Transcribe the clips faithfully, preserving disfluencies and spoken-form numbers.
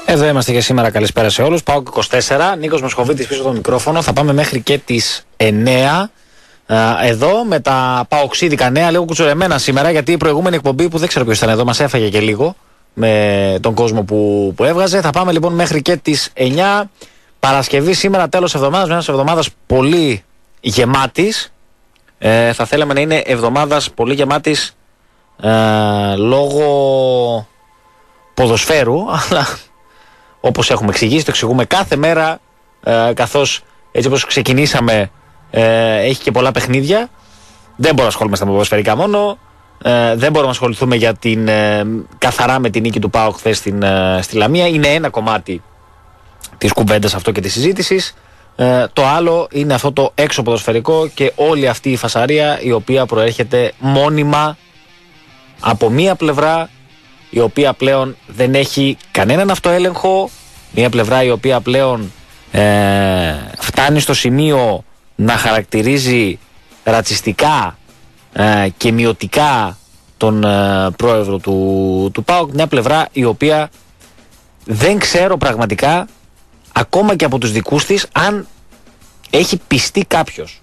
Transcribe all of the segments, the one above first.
Εδώ είμαστε και σήμερα. Καλησπέρα σε όλους. ΠΑΟΚ είκοσι τέσσερα. Νίκος Μοσχοβίτης πίσω το μικρόφωνο. Θα πάμε μέχρι και τις εννέα. Εδώ με τα παοξίδικα νέα, λίγο κουτσουρεμένα σήμερα, γιατί η προηγούμενη εκπομπή που δεν ξέρω ποιος ήταν εδώ μας έφαγε και λίγο με τον κόσμο που, που έβγαζε. Θα πάμε λοιπόν μέχρι και τις εννέα. Παρασκευή σήμερα, τέλος εβδομάδας, μιας εβδομάδας πολύ γεμάτης. Ε, θα θέλαμε να είναι εβδομάδας πολύ γεμάτης ε, λόγω ποδοσφαίρου, αλλά όπως έχουμε εξηγήσει, το εξηγούμε κάθε μέρα, ε, καθώς έτσι όπως ξεκινήσαμε ε, έχει και πολλά παιχνίδια. Δεν μπορούμε να ασχολούμαστε με ποδοσφαιρικά μόνο, ε, δεν μπορούμε να ασχοληθούμε για την, ε, καθαρά με την νίκη του ΠΑΟΚ χθες στην, ε, στη Λαμία. Είναι ένα κομμάτι της κουβέντας αυτό και της συζήτησης. Ε, το άλλο είναι αυτό το έξω ποδοσφαιρικό και όλη αυτή η φασαρία η οποία προέρχεται μόνιμα από μία πλευρά, η οποία πλέον δεν έχει κανέναν αυτοέλεγχο, μία πλευρά η οποία πλέον ε, φτάνει στο σημείο να χαρακτηρίζει ρατσιστικά ε, και μειωτικά τον ε, πρόεδρο του, του ΠΑΟΚ, μια πλευρά η οποία δεν ξέρω πραγματικά ακόμα και από τους δικούς της αν έχει πιστεί κάποιος.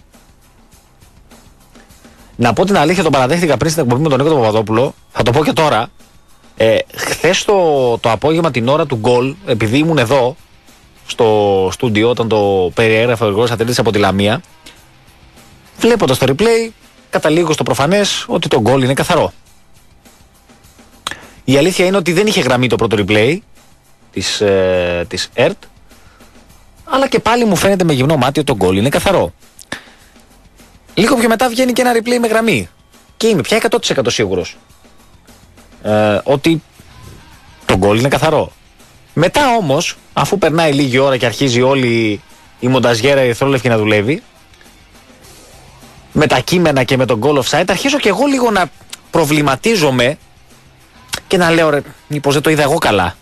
Να πω την αλήθεια, τον παραδέχτηκα πριν στην εκπομπή με τον Νίκο τον Παπαδόπουλο, θα το πω και τώρα. Ε, χθες το, το απόγευμα την ώρα του γκολ, επειδή ήμουν εδώ στο στούντιο όταν το περιέγραφε ο Γρηγόρης Ατρίδης από τη Λαμία, βλέποντας το replay καταλήγω στο προφανές ότι το γκολ είναι καθαρό. Η αλήθεια είναι ότι δεν είχε γραμμή το πρώτο replay της, ε, της ΕΡΤ, αλλά και πάλι μου φαίνεται με γυμνό μάτι ότι το γκολ είναι καθαρό. Λίγο πιο μετά βγαίνει και ένα replay με γραμμή και είμαι πια εκατό τοις εκατό σίγουρος ε, ότι το γκολ είναι καθαρό. Μετά όμως, αφού περνάει λίγη ώρα και αρχίζει όλη η μονταζιέρα ερυθρόλευκη να δουλεύει, με τα κείμενα και με τον goal offside, αρχίζω και εγώ λίγο να προβληματίζομαι και να λέω, ρε, μήπως δεν το είδα εγώ καλά.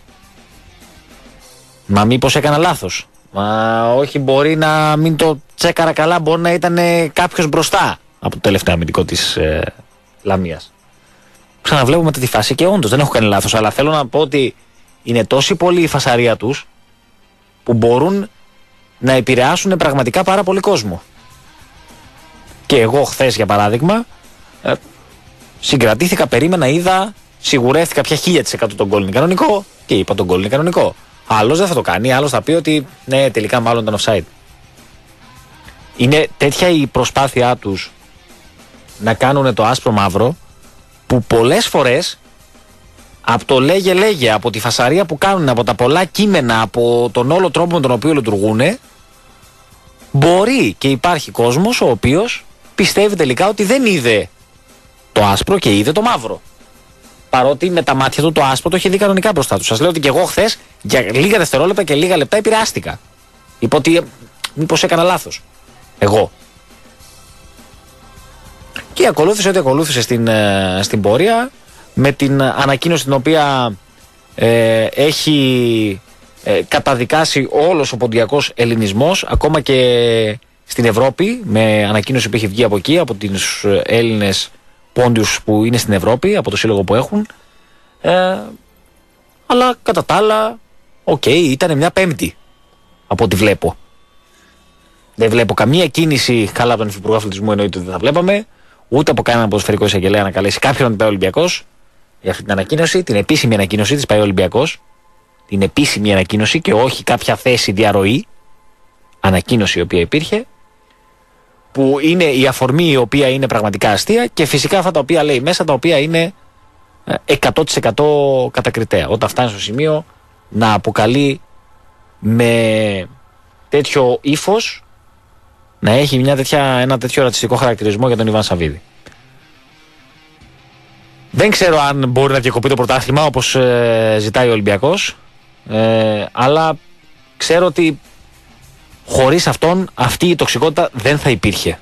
Μα μήπως έκανα λάθος. Μα όχι, μπορεί να μην το τσέκαρα καλά, μπορεί να ήταν κάποιος μπροστά από το τελευταίο αμυντικό της ε, Λαμίας. Ξαναβλέπω μετά τη φάση και όντως δεν έχω κάνει λάθος, αλλά θέλω να πω ότι είναι τόση πολύ η φασαρία τους που μπορούν να επηρεάσουν πραγματικά πάρα πολύ κόσμο. Και εγώ χθες για παράδειγμα ε, συγκρατήθηκα, περίμενα, είδα, σιγουρεύτηκα πια χίλια τοις εκατό τον γκολ είναι κανονικό και είπα τον γκολ είναι κανονικό. Άλλος δεν θα το κάνει, άλλος θα πει ότι ναι, τελικά μάλλον ήταν offside. Είναι τέτοια η προσπάθειά τους να κάνουν το άσπρο μαύρο που πολλές φορές από το λέγε λέγε, από τη φασαρία που κάνουν, από τα πολλά κείμενα, από τον όλο τρόπο με τον οποίο λειτουργούν, μπορεί και υπάρχει κόσμος ο οποίος πιστεύει τελικά ότι δεν είδε το άσπρο και είδε το μαύρο. Παρότι με τα μάτια του το άσπρο το είχε δει κανονικά μπροστά του. Σας λέω ότι και εγώ χθες για λίγα δευτερόλεπτα και λίγα λεπτά επηρεάστηκα. Είπα ότι μήπως έκανα λάθος. Εγώ. Και ακολούθησε ό,τι ακολούθησε στην, στην πορεία, με την ανακοίνωση την οποία ε, έχει ε, καταδικάσει όλος ο ποντιακός ελληνισμός, ακόμα και στην Ευρώπη, με ανακοίνωση που έχει βγει από εκεί, από τους Έλληνες πόντιους που είναι στην Ευρώπη, από το σύλλογο που έχουν. Ε, αλλά κατά τα άλλα, οκ, okay, ήταν μια Πέμπτη από ό,τι βλέπω. Δεν βλέπω καμία κίνηση, καλά από τον Υφυπουργό Αθλητισμού εννοείται ότι δεν θα βλέπαμε, ούτε από κανέναν ποδοσφαιρικό εισαγγελέα να καλέσει κάποιον να την πάει ο Ολυμπιακός για αυτή την ανακοίνωση, την επίσημη ανακοίνωση της πάει ο Ολυμπιακός, την επίσημη ανακοίνωση και όχι κάποια θέση διαρροή, ανακοίνωση η οποία υπήρχε, που είναι η αφορμή η οποία είναι πραγματικά αστεία και φυσικά αυτά τα οποία λέει μέσα, τα οποία είναι εκατό τοις εκατό κατακριτέα. Όταν φτάνει στο σημείο να αποκαλεί με τέτοιο ύφος, να έχει μια τέτοια, ένα τέτοιο ρατσιστικό χαρακτηρισμό για τον Ιβάν Σαββίδη. Δεν ξέρω αν μπορεί να διακοπεί το πρωτάθλημα όπως ε, ζητάει ο Ολυμπιακός, ε, αλλά ξέρω ότι χωρίς αυτόν αυτή η τοξικότητα δεν θα υπήρχε.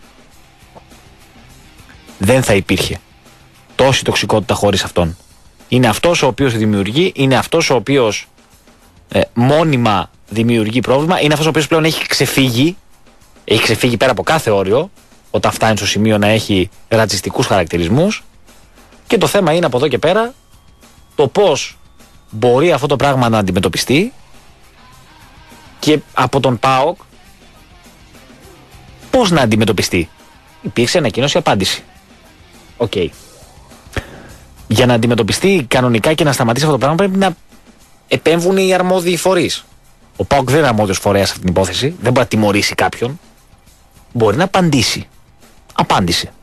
Δεν θα υπήρχε τόση τοξικότητα χωρίς αυτόν. Είναι αυτός ο οποίος δημιουργεί, είναι αυτός ο οποίος ε, μόνιμα δημιουργεί πρόβλημα, είναι αυτός ο οποίος πλέον έχει ξεφύγει, έχει ξεφύγει πέρα από κάθε όριο, όταν φτάνει στο σημείο να έχει ρατσιστικούς χαρακτηρισμούς. Και το θέμα είναι από εδώ και πέρα το πώς μπορεί αυτό το πράγμα να αντιμετωπιστεί Και από τον ΠΑΟΚ πώς να αντιμετωπιστεί? Υπήρξε ανακοίνωση, απάντηση. Οκ. Okay. Για να αντιμετωπιστεί κανονικά και να σταματήσει αυτό το πράγμα πρέπει να επέμβουν οι αρμόδιοι φορείς. Ο ΠΑΟΚ δεν είναι αρμόδιος φορέας σε αυτήν την υπόθεση. Δεν μπορεί να τιμωρήσει κάποιον. Μπορεί να απαντήσει. Απάντησε.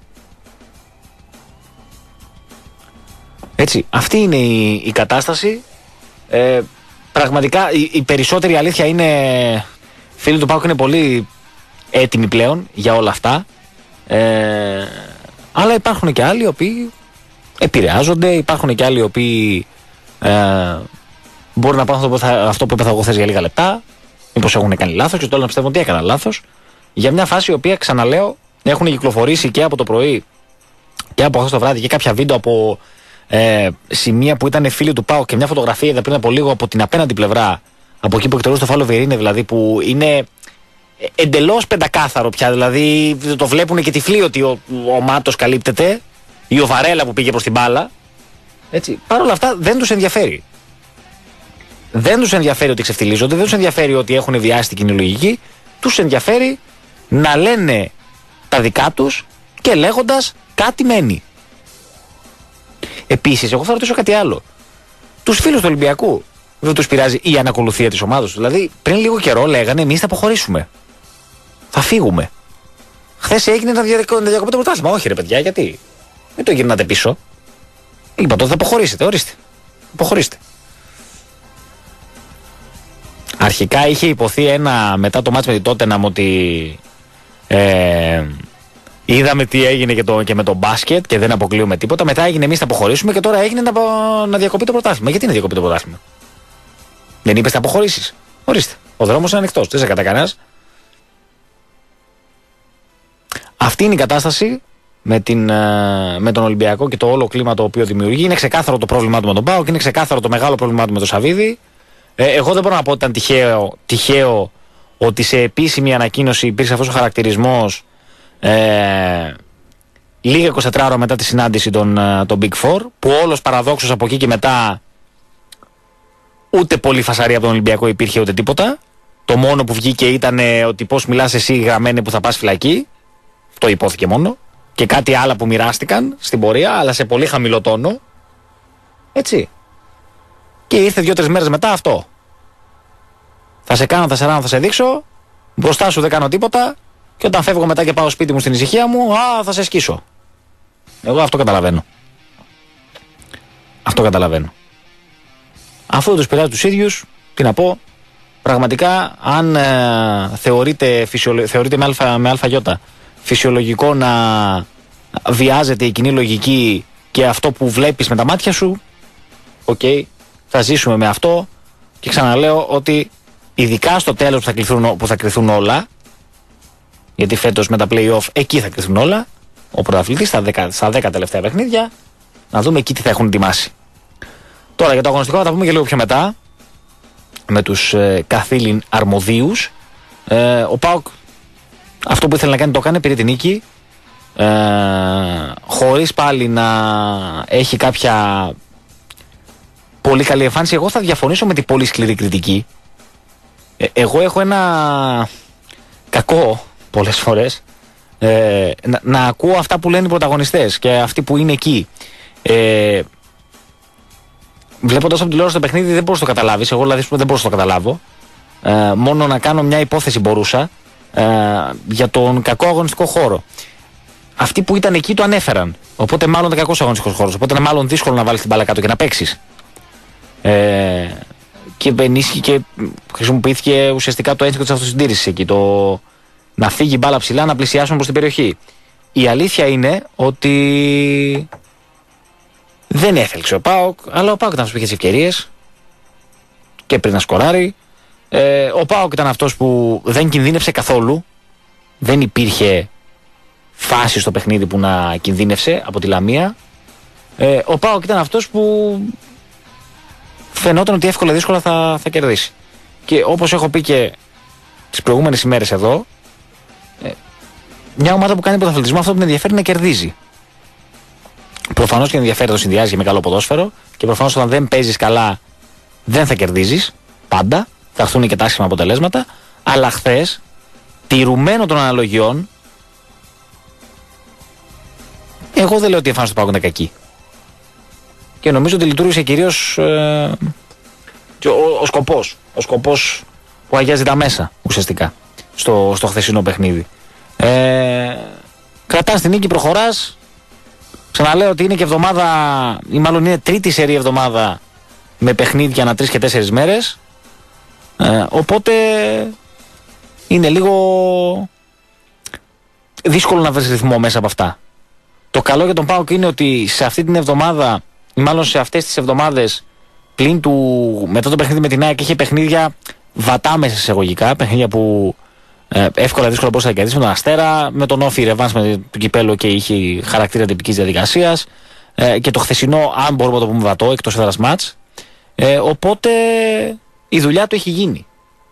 Έτσι, αυτή είναι η, η κατάσταση. Ε, πραγματικά η, η περισσότερη αλήθεια είναι, φίλοι του ΠΑΟΚ είναι πολύ έτοιμοι πλέον για όλα αυτά. Ε, αλλά υπάρχουν και άλλοι οι οποίοι επηρεάζονται, υπάρχουν και άλλοι οι οποίοι ε, μπορεί να πάθουν αυτό, αυτό που είπα εγώ χθες για λίγα λεπτά, μήπως έχουν κάνει λάθος και τώρα να πιστεύουν ότι έκαναν λάθος. Για μια φάση η οποία, ξαναλέω, έχουν κυκλοφορήσει και από το πρωί και από χθες το βράδυ και κάποια βίντεο από ε, σημεία που ήταν φίλοι του ΠΑΟΚ και μια φωτογραφία είδα πριν από λίγο από την απέναντι πλευρά, από εκεί που εκτελούσε το φάουλο Βιερίνε, δηλαδή, που είναι εντελώς πεντακάθαρο πια. Δηλαδή το βλέπουν και τυφλοί ότι ο, ο Μάτος καλύπτεται ή ο Βαρέλα που πήγε προς την μπάλα. Έτσι. Παρ' όλα αυτά δεν τους ενδιαφέρει. Δεν τους ενδιαφέρει ότι ξεφτιλίζονται, δεν τους ενδιαφέρει ότι έχουν βιάσει την κοινή λογική. Τους ενδιαφέρει να λένε τα δικά τους και λέγοντας κάτι μένει. Επίσης, εγώ θα ρωτήσω κάτι άλλο. Τους φίλους του Ολυμπιακού δεν τους πειράζει η ανακολουθία της ομάδας του? Δηλαδή, πριν λίγο καιρό λέγανε εμείς θα αποχωρήσουμε. Θα φύγουμε. Χθες έγινε να διακοπεί το πρωτάθλημα. Όχι, ρε παιδιά, γιατί? Μην το γυρνάτε πίσω. Είπα τότε θα αποχωρήσετε, ορίστε. Αποχωρήστε. Αρχικά είχε υποθεί ένα μετά το μάτς με την Τότεναμ ότι ε, είδαμε τι έγινε και, το, και με το μπάσκετ και δεν αποκλείουμε τίποτα. Μετά έγινε εμείς θα αποχωρήσουμε και τώρα έγινε να, να διακοπεί το πρωτάθλημα. Γιατί να διακοπεί το πρωτάθλημα? Δεν είπες θα αποχωρήσεις? Ορίστε. Ο δρόμος είναι ανοιχτός. Δεν σε κατά κανένας. Αυτή είναι η κατάσταση με, την, με τον Ολυμπιακό και το όλο κλίμα το οποίο δημιουργεί. Είναι ξεκάθαρο το πρόβλημά του με τον ΠΑΟΚ και είναι ξεκάθαρο το μεγάλο πρόβλημά του με τον Σαββίδη. Ε, εγώ δεν μπορώ να πω ότι ήταν τυχαίο, τυχαίο ότι σε επίσημη ανακοίνωση υπήρξε αυτός ο χαρακτηρισμός ε, λίγα είκοσι τέσσερις ώρα μετά τη συνάντηση των, των Big Four, που όλος παραδόξως από εκεί και μετά ούτε πολύ φασαρία από τον Ολυμπιακό υπήρχε ούτε τίποτα. Το μόνο που βγήκε ήταν ότι πώς μιλάς εσύ γραμμένε που θα πας φυλακή. Αυτό υπόθηκε μόνο. Και κάτι άλλα που μοιράστηκαν στην πορεία, αλλά σε πολύ χαμηλό τόνο. Έτσι. Και ήρθε δύο-τρεις μέρες μετά αυτό. Θα σε κάνω, θα σε ράνω, θα σε δείξω. Μπροστά σου δεν κάνω τίποτα. Και όταν φεύγω μετά και πάω σπίτι μου στην ησυχία μου, α, θα σε σκίσω. Εγώ αυτό καταλαβαίνω. Αυτό καταλαβαίνω. Αφού τους πειράζει τους ίδιους, τι να πω, πραγματικά αν ε, θεωρείται, φυσιολο... θεωρείται με, αλφα, με αλφαγιώτα φυσιολογικό να βιάζεται η κοινή λογική και αυτό που βλέπεις με τα μάτια σου, οκ, okay, θα ζήσουμε με αυτό και ξαναλέω ότι ειδικά στο τέλος που θα, κληθούν, που θα κρυθούν όλα, γιατί φέτος με τα play-off εκεί θα κρυθούν όλα, ο πρωταθλητής στα δέκα, στα δέκα τελευταία παιχνίδια, να δούμε εκεί τι θα έχουν ετοιμάσει. Τώρα για το αγωνιστικό θα τα πούμε και λίγο πιο μετά με τους ε, καθήλυν αρμοδίους. Ε, ο ΠΑΟΚ αυτό που ήθελε να κάνει το έκανε, πήρε την νίκη, ε, χωρίς πάλι να έχει κάποια πολύ καλή εμφάνιση. Εγώ θα διαφωνήσω με την πολύ σκληρή κριτική. Ε, εγώ έχω ένα κακό πολλές φορές ε, να, να ακούω αυτά που λένε οι πρωταγωνιστές και αυτοί που είναι εκεί. Ε, Βλέποντας από τηλεόραση το παιχνίδι δεν μπορείς να το καταλάβεις. Εγώ δηλαδή δεν μπορούσα να το καταλάβω. Ε, μόνο να κάνω μια υπόθεση μπορούσα ε, για τον κακό αγωνιστικό χώρο. Αυτοί που ήταν εκεί το ανέφεραν. Οπότε μάλλον ήταν κακός αγωνιστικός χώρος. Οπότε είναι μάλλον δύσκολο να βάλεις την μπάλα κάτω και να παίξεις. Ε, και ενίσχυε και χρησιμοποιήθηκε ουσιαστικά το ένστικτο της αυτοσυντήρησης εκεί. Το να φύγει η μπάλα ψηλά, να πλησιάσουμε προς την περιοχή. Η αλήθεια είναι ότι δεν έθελξε ο ΠΑΟΚ, αλλά ο ΠΑΟΚ ήταν αυτός που είχε τις ευκαιρίες και πριν να σκοράρει. Ε, ο ΠΑΟΚ ήταν αυτός που δεν κινδύνευσε καθόλου. Δεν υπήρχε φάση στο παιχνίδι που να κινδύνευσε από τη Λαμία. Ε, ο ΠΑΟΚ ήταν αυτός που φαινόταν ότι εύκολα δύσκολα θα, θα κερδίσει. Και όπως έχω πει και τις προηγούμενες ημέρες εδώ, ε, μια ομάδα που κάνει πρωταθλητισμό αυτό που την ενδιαφέρει να κερδίζει. Προφανώς και ενδιαφέρει το συνδυάζει με καλό ποδόσφαιρο και προφανώς όταν δεν παίζεις καλά δεν θα κερδίζεις πάντα. θα έρθουν και τα άσχημα αποτελέσματα. Αλλά χθες, τηρουμένο των αναλογιών, εγώ δεν λέω ότι η εμφάνιση του ΠΑΟΚ είναι κακή. Και νομίζω ότι λειτουργήσε κυρίως ε, ο, ο σκοπός. Ο σκοπός που αγιάζει τα μέσα ουσιαστικά στο, στο χθεσινό παιχνίδι. Ε, κρατάς την νίκη, προχωράς. Ξαναλέω ότι είναι και εβδομάδα, ή μάλλον είναι τρίτη σερή εβδομάδα με παιχνίδια ανά τρεις και τέσσερις μέρες. Ε, οπότε είναι λίγο δύσκολο να βρεις ρυθμό μέσα από αυτά. Το καλό για τον ΠΑΟΚ είναι ότι σε αυτή την εβδομάδα, ή μάλλον σε αυτές τις εβδομάδες πλην του, μετά το παιχνίδι με την ΑΕΚ, είχε παιχνίδια βατά μέσα εισαγωγικά, παιχνίδια που ε, εύκολα δύσκολα μπορούσε να κερδίσει με τον Αστέρα, με τον Όφη Ρεβάνς με το κυπέλο και είχε χαρακτήρα τυπικής διαδικασίας, ε, και το χθεσινό, αν μπορούμε να το πούμε βατό, εκτός έδρας μάτς. Ε, οπότε η δουλειά του έχει γίνει.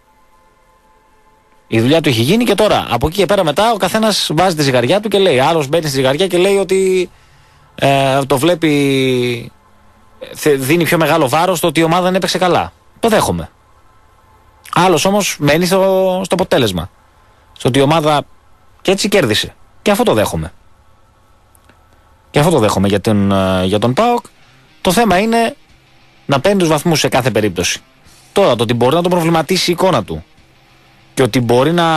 Η δουλειά του έχει γίνει και τώρα από εκεί και πέρα μετά ο καθένας βάζει τη ζυγαριά του και λέει. Άλλος μπαίνει στη ζυγαριά και λέει ότι ε, το βλέπει, δίνει πιο μεγάλο βάρος στο ότι η ομάδα δεν έπαιξε καλά. Το δέχομαι. Άλλος όμως μένει στο, στο αποτέλεσμα. Στο ότι η ομάδα και έτσι κέρδισε. Και αυτό το δέχομαι. Και αυτό το δέχομαι για τον, για τον ΠΑΟΚ. Το θέμα είναι να παίρνει τους βαθμούς σε κάθε περίπτωση. Τώρα το ότι μπορεί να τον προβληματίσει η εικόνα του και ότι μπορεί να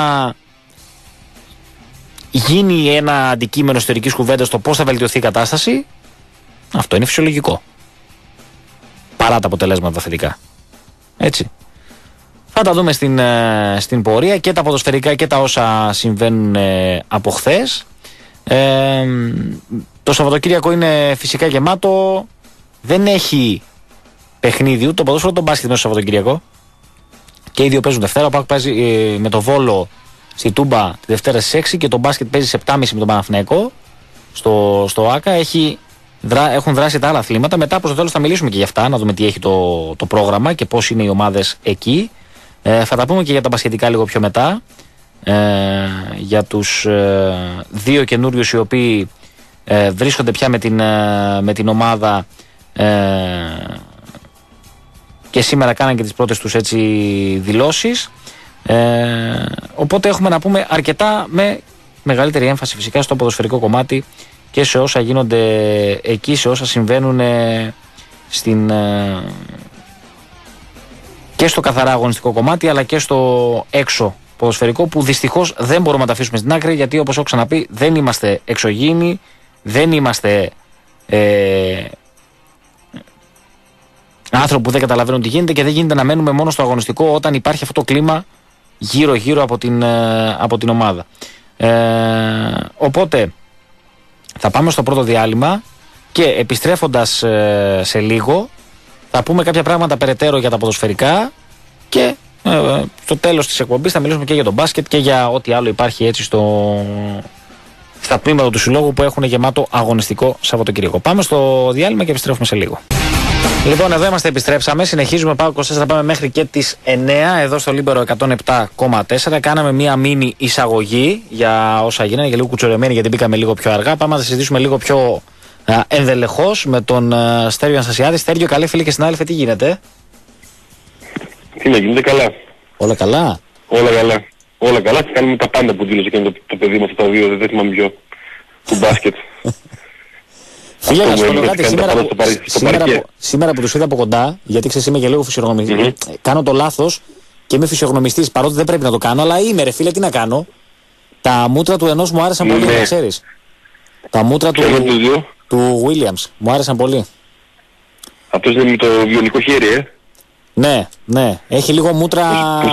γίνει ένα αντικείμενο ιστορικής κουβέντας στο πώς θα βελτιωθεί η κατάσταση, αυτό είναι φυσιολογικό. Παρά τα αποτελέσματα θετικά. Έτσι. Θα τα δούμε στην, στην πορεία και τα ποδοσφαιρικά και τα όσα συμβαίνουν από χθες. Ε, το Σαββατοκύριακο είναι φυσικά γεμάτο. Δεν έχει παιχνίδι ούτε το ποδόσφαιρο, τον μπάσκετ μέσα στο Σαββατοκύριακο. Και οι δύο παίζουν Δευτέρα. Ο ΠΑΟΚ παίζει ε, με το Βόλο στη Τούμπα τη Δευτέρα στις έξι και το μπάσκετ παίζει στις επτά και μισή με τον Παναθηναϊκό στο, στο ΆΚΑ. Έχει, δρά, έχουν δράσει τα άλλα αθλήματα. Μετά προς το τέλος θα μιλήσουμε και για αυτά, να δούμε τι έχει το, το πρόγραμμα και πώς είναι οι ομάδες εκεί. Ε, θα τα πούμε και για τα μπασκετικά λίγο πιο μετά. Ε, για τους ε, δύο καινούριους οι οποίοι ε, βρίσκονται πια με την, ε, με την ομάδα. Ε, και σήμερα κάναν και τις πρώτες τους έτσι δηλώσεις. Ε, οπότε έχουμε να πούμε αρκετά, με μεγαλύτερη έμφαση φυσικά στο ποδοσφαιρικό κομμάτι και σε όσα γίνονται εκεί, σε όσα συμβαίνουν στην, ε, και στο καθαρά αγωνιστικό κομμάτι αλλά και στο έξω ποδοσφαιρικό, που δυστυχώς δεν μπορούμε να τα αφήσουμε στην άκρη, γιατί όπως έχω ξαναπεί δεν είμαστε εξωγήινοι, δεν είμαστε ε, άνθρωποι που δεν καταλαβαίνουν τι γίνεται και δεν γίνεται να μένουμε μόνο στο αγωνιστικό όταν υπάρχει αυτό το κλίμα γύρω γύρω από την, από την ομάδα. Ε, οπότε θα πάμε στο πρώτο διάλειμμα και επιστρέφοντας ε, σε λίγο θα πούμε κάποια πράγματα περαιτέρω για τα ποδοσφαιρικά και ε, στο τέλος της εκπομπής θα μιλήσουμε και για τον μπάσκετ και για ό,τι άλλο υπάρχει έτσι στο, στα τμήματα του συλλόγου που έχουν γεμάτο αγωνιστικό Σαββατοκύριακο. Πάμε στο διάλειμμα και επιστρέφουμε σε λίγο. Λοιπόν, εδώ είμαστε, επιστρέψαμε. Συνεχίζουμε. ΠΑΟΚ είκοσι τέσσερα, πάμε μέχρι και τις εννιά εδώ στο Λίμπερο εκατόν επτά κόμμα τέσσερα. Κάναμε μία μίνι εισαγωγή για όσα γίνανε, για λίγο κουτσορεμένη, γιατί μπήκαμε λίγο πιο αργά. Πάμε να συζητήσουμε λίγο πιο α, ενδελεχώς με τον α, Στέργιο Αναστασιάδη. Στέργιο, καλή φίλη και συνάδελφε, τι γίνεται? Τι να γίνεται, καλά. Όλα καλά. Όλα καλά. Όλα καλά. Και κάνουμε τα πάντα που δήλωσε και το, το παιδί με αυτά τα δύο, δεν θυμάμαι ποιο. Του μπάσκετ. Φίλε, να σου πω κάτι, σήμερα, που, σήμερα, που, σήμερα που τους είδα από κοντά, γιατί ξέρεις είμαι και λίγο φυσιογνωμιστής, mm-hmm. κάνω το λάθος και είμαι φυσιογνωμιστής, παρότι δεν πρέπει να το κάνω, αλλά είμαι ρε φίλε, τι να κάνω. Τα μούτρα του ενός μου άρεσαν mm-hmm. πολύ, να ξέρεις. Τα μούτρα του, του Williams μου άρεσαν πολύ. Αυτός είναι με το βιονικό χέρι, ε. Ναι, ναι, έχει λίγο μούτρα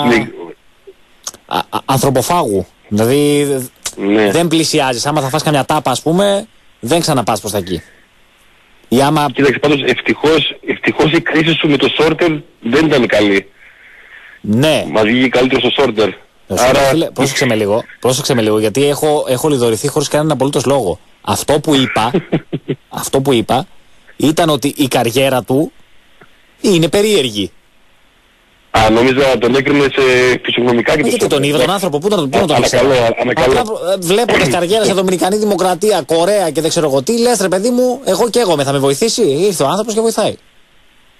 α, α, ανθρωποφάγου. Δηλαδή ναι. Δεν πλησιάζεις, άμα θα φας καμιά τάπα ας πούμε, δεν ξαναπάς προς τα εκεί. Ή άμα... Κοίταξε, πάντως ευτυχώς, ευτυχώς η κρίση σου με το Sorter δεν ήταν καλή. Ναι. Μας βγήκε καλύτερο στο Sorter. Άρα... Φίλε, πρόσεξε με λίγο, πρόσεξε με λίγο, γιατί έχω, έχω λιδωρηθεί χωρίς κανέναν απολύτως λόγο. Αυτό που είπα, αυτό που είπα, ήταν ότι η καριέρα του είναι περίεργη. Α, νόμιζα τον έκρινε σε φυσιογνωμικά και το γιατί τον είδε τον άνθρωπο, πού να τον, τον ξέρω. Απλά βλέποντας καριέρα σε Δομινικανή Δημοκρατία, Κορέα και δεν ξέρω εγώ τι, λες ρε παιδί μου, εγώ και εγώ με θα με βοηθήσει. Ήρθε ο άνθρωπος και βοηθάει.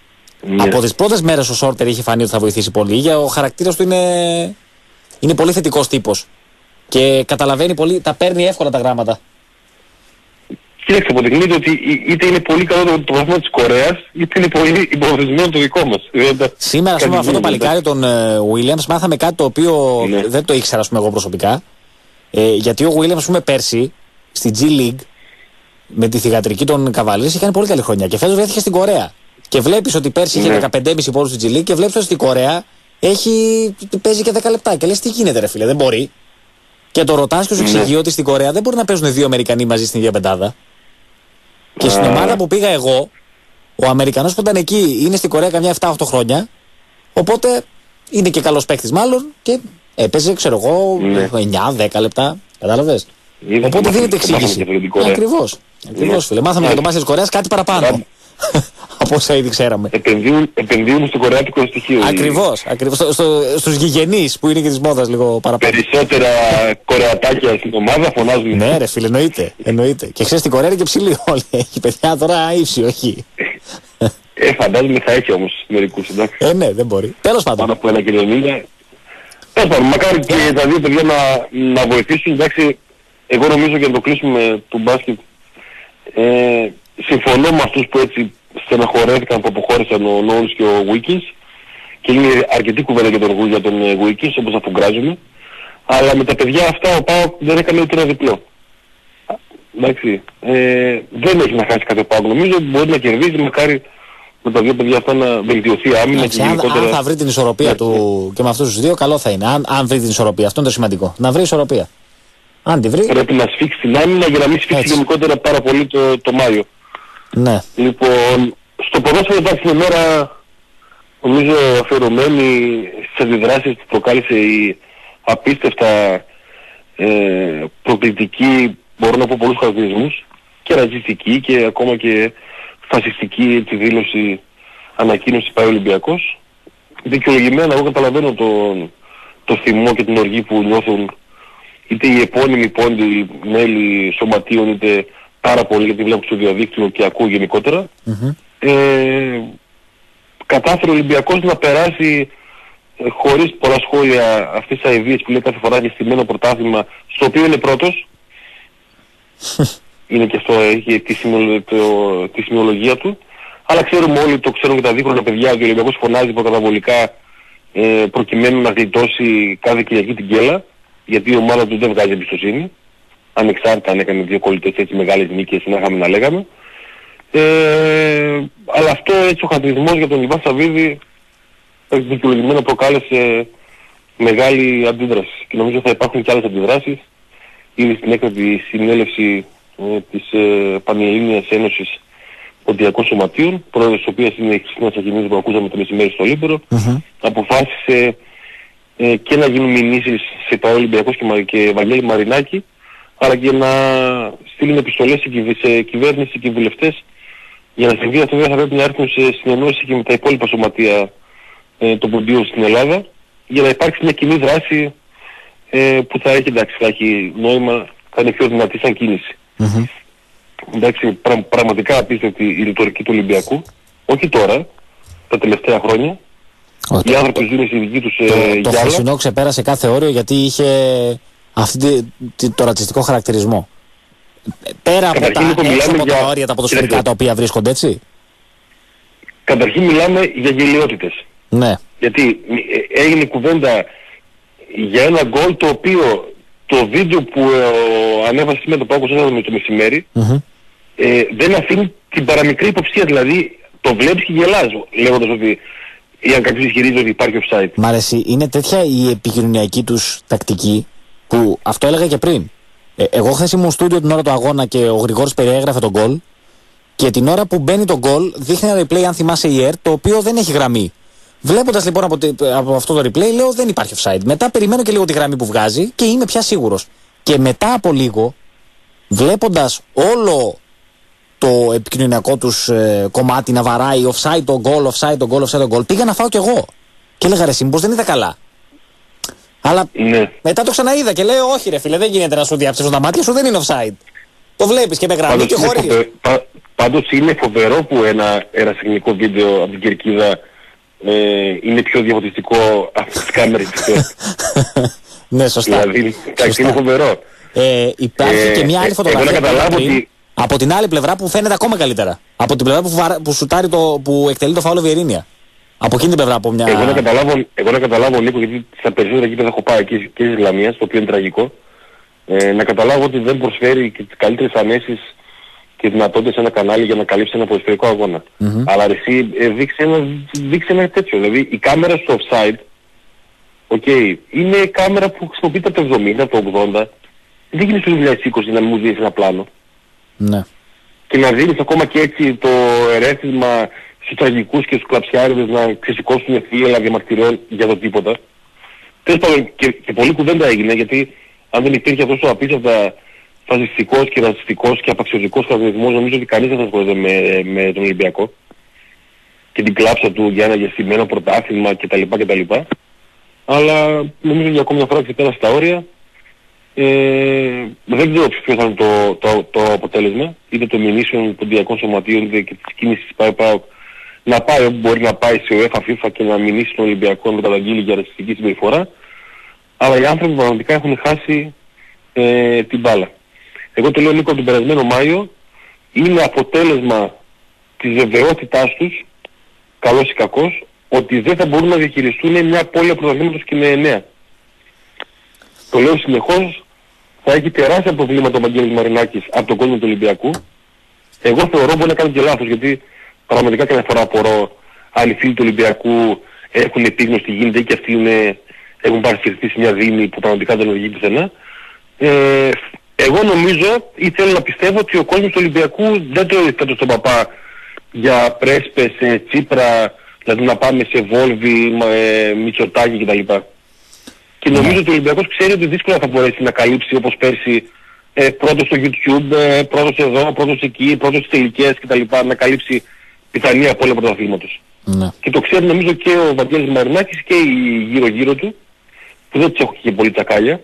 Ναι. Από τις πρώτες μέρες ο Σόρτερ είχε φανεί ότι θα βοηθήσει πολύ. Για ο χαρακτήρας του είναι, είναι πολύ θετικός τύπος. Και καταλαβαίνει πολύ, τα παίρνει εύκολα τα γράμματα. Κοίταξε, αποδεικνύεται ότι είτε είναι πολύ καλό το, το βαθμό της Κορέας, είτε είναι πολύ υποβαθμισμένο το δικό μας. Σήμερα, ας πούμε, αυτό το παλικάρι τον Williams μάθαμε κάτι το οποίο ναι. δεν το ήξερα, ας πούμε, εγώ προσωπικά. Ε, γιατί ο Williams, ας πούμε, πέρσι στη G League με τη θυγατρική των Cavaliers είχε κάνει πολύ καλή χρονιά. Και φέτος βρέθηκε στην Κορέα. Και βλέπεις ότι πέρσι ναι. είχε δεκαπέντε κόμμα πέντε πόντους στη G League και βλέπεις ότι στην Κορέα έχει, παίζει και δέκα λεπτά. Και λες τι γίνεται, ρε φίλε, δεν μπορεί. Και το ρωτάς και σου εξηγεί ναι. ότι στην Κορέα δεν μπορεί να παίζουν δύο Αμερικανοί μαζί στην ίδια πεντάδα. Και στην ομάδα που πήγα εγώ, ο Αμερικανός που ήταν εκεί είναι στην Κορέα καμιά επτά οχτώ χρόνια. Οπότε είναι και καλός παίκτης μάλλον και έπαιζε, ξέρω εγώ, ναι. εννιά δέκα λεπτά. Κατάλαβες. Οπότε δίνεται εξήγηση. Ακριβώς. Ακριβώς, φίλε. Μάθαμε για το μάτι της Κορέας κάτι παραπάνω. Από όσα ήδη ξέραμε. Επενδύουν, επενδύουν στο κορεάτικο στοιχείο. Ακριβώς. ακριβώς. Στο, στο, στους γηγενείς που είναι και της μόδας λίγο παραπάνω. Περισσότερα κορεατάκια στην ομάδα φωνάζουν. Ναι, ρε φίλε, εννοείται. εννοείται. Και ξέρεις την Κορέα είναι και ψηλή όλη. Έχει παιδιά τώρα ύψη, όχι. Ε, φαντάζομαι θα έχει όμως μερικούς, εντάξει. Ε, ναι, δεν μπορεί. Τέλος πάντων. Πάνω από ένα και ενενήντα. Τέλος πάντων, μακάρι και τα δύο παιδιά να, να βοηθήσουν. Εντάξει, εγώ νομίζω για να το κλείσουμε του μπάσκετ. Ε, συμφωνώ με αυτούς που έτσι στεναχωρέθηκαν που αποχώρησαν ο Νόουλς και ο Wiggins και είναι αρκετή κουβέντα για τον, για τον Wiggins όπως αφουγκράζουμε, αλλά με τα παιδιά αυτά ο ΠΑΟΚ δεν έκανε ούτε ένα διπλό. Εντάξει, ε, δεν έχει να χάσει κάτι ο ΠΑΟΚ, νομίζω μπορεί να κερδίσει, μακάρι με τα δύο παιδιά αυτά να βελτιωθεί άμυνα. Εντάξει, αν, γενικότερα... αν θα βρει την ισορροπία yeah. του και με αυτούς τους δύο καλό θα είναι, αν, αν βρει την ισορροπία, αυτό είναι το σημαντικό, να βρει ισορροπία. Αν τη βρει... Πρέπει να σφίξει την άμυνα για να μην σφίξει γενικότερα πάρα πολύ το, το Μάιο. Ναι. Λοιπόν, στο ποδόσφαιρο υπάρχει μια μέρα νομίζω αφιερωμένη στις αντιδράσεις που προκάλεσε η απίστευτα ε, προκλητική, μπορώ να πω πολλούς χαρακτηρισμούς, και ρατσιστική και ακόμα και φασιστική έτσι, δήλωση, ανακοίνωση πάει Ολυμπιακός. Δικαιολογημένα εγώ καταλαβαίνω το, το θυμό και την οργή που νιώθουν είτε οι επώνυμοι πόντοι μέλη σωματείων είτε πάρα πολύ γιατί βλέπω στο διαδίκτυο και ακούω γενικότερα. Mm-hmm. Ε, κατάφερε ο Ολυμπιακός να περάσει ε, χωρίς πολλά σχόλια αυτές τις αηδίες που λέει κάθε φορά και στημένο πρωτάθλημα στο οποίο είναι πρώτος. Είναι και αυτό, έχει τη, σημειο, το, τη σημειολογία του. Αλλά ξέρουμε όλοι, το ξέρουν και τα δίχρονα παιδιά, ότι ο Ολυμπιακός φωνάζει προκαταβολικά ε, προκειμένου να γλιτώσει κάθε Κυριακή την κέλα, γιατί η ομάδα του δεν βγάζει εμπιστοσύνη. Ανεξάρτητα αν έκανε δύο κολλητές έτσι μεγάλες νίκες να είχαμε να λέγαμε. Ε, αλλά αυτό έτσι ο χαρακτηρισμός για τον Ιβάν Σαββίδη δικαιολογημένα προκάλεσε μεγάλη αντίδραση. Και νομίζω θα υπάρχουν και άλλες αντιδράσεις. Ήδη στην έκτατη συνέλευση ε, της ε, Πανελλήνιας Ένωσης Ποντιακών Σωματείων, πρόεδρος της οποίας είναι η Χριστίνα Σαχινίδη που ακούσαμε το μεσημέρι στο Λίμπερο, mm-hmm. αποφάσισε ε, και να γίνουν μηνύσεις σε ΠΑΟ Ολυμπιακός και, και Βαγγέλη Μαρινάκη, αλλά και να στείλουν επιστολές σε κυβέρνηση και βουλευτές. Για να συμβεί αυτό δεν θα πρέπει να έρθουν σε συνεννόηση και με τα υπόλοιπα σωματεία ε, των ποντίων στην Ελλάδα, για να υπάρξει μια κοινή δράση ε, που θα έχει, εντάξει, θα έχει νόημα, θα είναι πιο δυνατή σαν κίνηση. Mm-hmm. Εντάξει, πρα, πραγματικά απίστευτη η ρητορική του Ολυμπιακού, όχι τώρα, τα τελευταία χρόνια. Oh, οι άνθρωποι ζουν στη δική τους ε, γυάλα. Το χθεσινό ξεπέρασε κάθε όριο γιατί είχε αυτή το ρατσιστικό χαρακτηρισμό. Πέρα από τα, έξω από για... τα όρια τα ποδοσφαιρικά τα οποία βρίσκονται, έτσι. Καταρχήν μιλάμε για γελιότητες. Ναι. Γιατί έγινε κουβέντα για ένα γκολ το οποίο το βίντεο που ε, ανέβασε σήμερα το Πάκος με το μεσημέρι mm-hmm. ε, δεν αφήνει την παραμικρή υποψία. Δηλαδή το βλέπεις και γελάς λέγοντας ότι ή αν κάποιος ισχυρίζει ότι υπάρχει offside. Μ' αρέσει, είναι τέτοια η επικοινωνιακή τους τακτική που αυτό έλεγα και πριν. Ε, εγώ χθες ήμουν στούντιο την ώρα του αγώνα και ο Γρηγόρης περιέγραφε τον γκολ και την ώρα που μπαίνει το γκολ δείχνει ένα replay, αν θυμάσαι, η ΕΡΤ, το οποίο δεν έχει γραμμή. Βλέποντας λοιπόν από, από αυτό το replay λέω δεν υπάρχει offside. Μετά περιμένω και λίγο τη γραμμή που βγάζει και είμαι πια σίγουρος. Και μετά από λίγο, βλέποντας όλο το επικοινωνιακό τους ε, κομμάτι να βαράει offside το goal, offside το goal, offside το goal, πήγα να φάω κι εγώ. Και έλεγα ρε εσύ, μήπως δεν είδα καλά. Αλλά ναι. μετά το ξαναείδα και λέω όχι ρε φίλε, δεν γίνεται να σου διαψεύσω τα μάτια σου, δεν είναι offside. Το βλέπεις και με γραμμή και χωρίς. Φοβε... Πα... Πάντως είναι φοβερό που ένα αεραστεχνικό βίντεο από την Κερκίδα ε, είναι πιο διαφωτιστικό από τις κάμερες της. Ναι, σωστά. Δηλαδή, σωστά. Είναι φοβερό. Ε, υπάρχει ε, και μια άλλη φωτογραφία εγώ να καταλάβω ότι... από την άλλη πλευρά που φαίνεται ακόμα καλύτερα. Από την πλευρά που, βαρα... που, σουτάρει το... που εκτελεί το φάουλο Βιερίνια. Από εκείνη την πλευρά από μια... Εγώ να καταλάβω, εγώ να καταλάβω Νίκο, γιατί στα περισσότερα γήπεδα έχω πάει και, και της Ισλαμίας, το οποίο είναι τραγικό, ε, να καταλάβω ότι δεν προσφέρει και τις καλύτερες ανέσεις και δυνατότητες σε ένα κανάλι για να καλύψει ένα ποδοσφαιρικό αγώνα. Mm-hmm. Αλλά εσύ ε, δείξε, ένα, δείξε ένα τέτοιο. Δηλαδή η κάμερα στο offside, okay, είναι κάμερα που χρησιμοποιείται από το εβδομήντα, το ογδόντα, δεν γίνεται στο δύο χιλιάδες είκοσι να μου δεις ένα πλάνο. Ναι. Και να δίνεις ακόμα και έτσι το ερέθισμα στους τραγικούς και στους κλαψιάριδες να ξεσηκώσουν θύελα διαμαρτυριών για το τίποτα. Τέλος πάντων και, και πολύ κουβέντα έγινε, γιατί αν δεν υπήρχε αυτός ο απίστευτα φασιστικός και ρατσιστικός και απαξιωτικός χαρακτηρισμός, νομίζω ότι κανείς δεν θα ασχολείται με, με τον Ολυμπιακό και την κλάψα του για ένα γευστημένο πρωτάθλημα κτλ. κτλ. Αλλά νομίζω για ακόμη μια φορά ξεπέρασε τα όρια. Ε, δεν ξέρω ποιο θα είναι το, το, το αποτέλεσμα, είτε των μηνύσεων των ποντιακών σωματείων είτε και της κίνησης της ΠΑΕ να πάει όπου μπορεί να πάει σε UEFA, FIFA και να μηνύσει τον Ολυμπιακό να καταγγείλει για ρατσιστική συμπεριφορά. Αλλά οι άνθρωποι πραγματικά έχουν χάσει ε, την μπάλα. Εγώ το λέω Νίκο τον περασμένο Μάιο, είναι αποτέλεσμα της βεβαιότητάς τους, καλός ή κακός, ότι δεν θα μπορούν να διαχειριστούν μια πόλη πρωταθλήματος και με εννέα. Το λέω συνεχώς, θα έχει τεράστια προβλήματα ο Βαγγέλης Μαρινάκης από τον κόσμο του Ολυμπιακού. Εγώ θεωρώ μπορεί να κάνω και λάθος, γιατί πραγματικά καμιά φορά απορώ αν οι φίλοι του Ολυμπιακού έχουν επίγνωση τι γίνεται και αυτοί είναι, έχουν παρασυρθεί σε μια δήμη που πραγματικά δεν οδηγεί πουθενά. Ε, εγώ νομίζω ή θέλω να πιστεύω ότι ο κόσμος του Ολυμπιακού δεν το έφτασε στον παπά για πρέσπες, ε, Τσίπρα, δηλαδή να πάμε σε Βόλβι, ε, Μητσοτάκη κτλ. Και νομίζω ότι ο Ολυμπιακός ξέρει ότι δύσκολα θα μπορέσει να καλύψει όπως πέρσι ε, πρώτος στο YouTube, ε, πρώτος εδώ, πρώτος εκεί, πρώτος στις τελικές κτλ. Να καλύψει πιθανή από όλα πρωταθλήματος. Ναι. Και το ξέρει νομίζω και ο Βαγγέλης Μαρινάκης και οι γύρω-γύρω του, που δεν τους έχω και πολύ τσακάλια.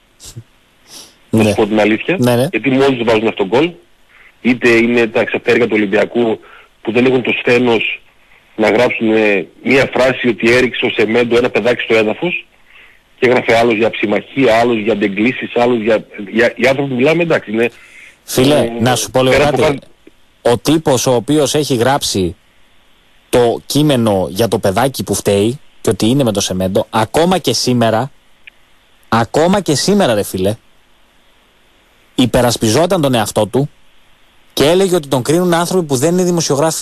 Να σου πω την αλήθεια. Ναι, ναι. Γιατί μόλις τους βάζουν αυτόν τον γκολ, είτε είναι τα εξαπέργα του Ολυμπιακού που δεν έχουν το σθένος να γράψουν ε, μία φράση ότι έριξε ο Σεμέντο ένα παιδάκι στο έδαφος και έγραφε άλλος για ψημαχία, άλλος για αντεγκλήσεις, άλλος για... για... Οι άνθρωποι που μιλάμε εντάξει είναι... Φίλε, ε, να σου πω λίγο κάτι. Πέρα... Ο τύπος ο οποίος έχει γράψει το κείμενο για το παιδάκι που φταίει και ότι είναι με το Σεμέντο, ακόμα και σήμερα, ακόμα και σήμερα ρε φίλε, υπερασπιζόταν τον εαυτό του και έλεγε ότι τον κρίνουν άνθρωποι που δεν είναι δημοσιογράφοι.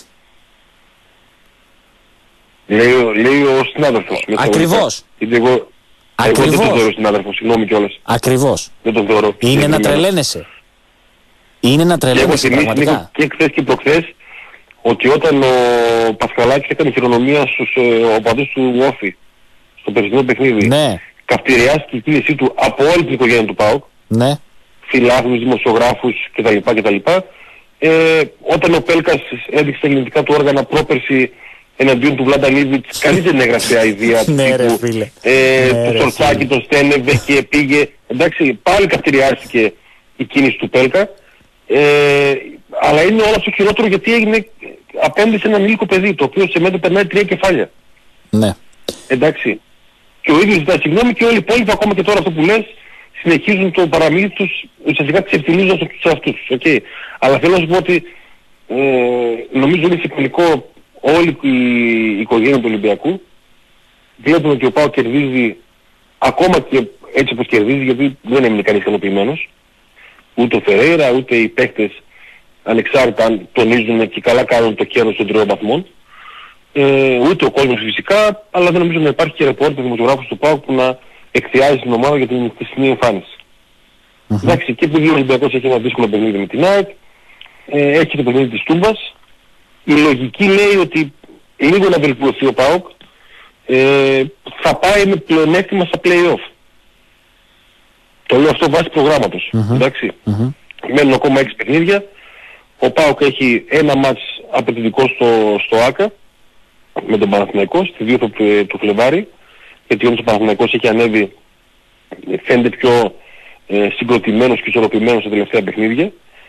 Λέει, λέει ο συνάδελφος. Ακριβώς. Εγώ, εγώ δεν τον θεωρώ συνάδελφο, συγγνώμη κιόλας. Ακριβώς. Δεν τον θεωρώ. Είναι να τρελαίνεσαι. Είναι να τρελαίνεσαι πραγματικά. Και χθες και προχθές ότι όταν ο Πασχαλάκης έκανε χειρονομία στους ε, οπαδούς του Όφη στο περσινό παιχνίδι, ναι, καυτηριάστηκε η κίνησή του από όλη την οικογένεια του ΠΑΟΚ, ναι, φιλάθλους, δημοσιογράφους κτλ. κτλ. Ε, όταν ο Πέλκας έδειξε τα γεννητικά του όργανα πρόπερση εναντίον του Βλαντανίδιτς, κανείς δεν έγραφε αηδία του τύπου. Ε, ναι, το Σορτσάκι τον στένευε και πήγε. Εντάξει, πάλι καυτηριάστηκε η κίνηση του Πέλκα. Ε, αλλά είναι όλο αυτό χειρότερο γιατί έγινε απέναντι σε ένα ανήλικο παιδί, το οποίο σε μένα περνάει τρία κεφάλια. Ναι. Εντάξει. Και ο ίδιος ζητάει συγγνώμη και όλοι οι υπόλοιποι, ακόμα και τώρα αυτό που λες, συνεχίζουν το παραμύθι τους, ουσιαστικά ξεφτιλίζοντας τους αυτούς. Okay. Αλλά θέλω να σου πω ότι ε, νομίζω είναι σημαντικό όλη η οικογένεια του Ολυμπιακού. Βλέπουμε ότι ο ΠΑΟΚ κερδίζει ακόμα και έτσι όπως κερδίζει, γιατί δεν έμεινε κανείς ικανοποιημένος. Ούτε ο Φερέιρα, ούτε οι παίκτες ανεξάρτητα αν τονίζουν και καλά κάνουν το κέρδος των τριών βαθμών. Ε, ούτε ο κόσμος φυσικά, αλλά δεν νομίζω να υπάρχει και ρεπόρτερ δημοσιογράφος του ΠΑΟΚ που να εκθιάζει την ομάδα για την χθεσινή εμφάνιση. Mm-hmm. Εντάξει, και επειδή ο Ολυμπιακός έχει ένα δύσκολο παιχνίδι με την ΑΕΚ, ε, έχει το παιχνίδι της Τούμπας, η λογική λέει ότι λίγο να βελτιωθεί ο ΠΑΟΚ, ε, θα πάει με πλεονέκτημα στα play-off. Το λέω αυτό βάσει προγράμματος. Mm-hmm. Εντάξει. Mm-hmm. Μένουν ακόμα έξι παιχνίδια. Ο ΠΑΟΚ έχει ένα μάτς απαιτητικό στο, στο ΆΚΑ με τον Παναθηναϊκό στη δύο του, του Φλεβάρι, γιατί όμως ο Παναθηναϊκός έχει ανέβει, φαίνεται πιο ε, συγκροτημένος και ισορροπημένος στα τελευταία παιχνίδια.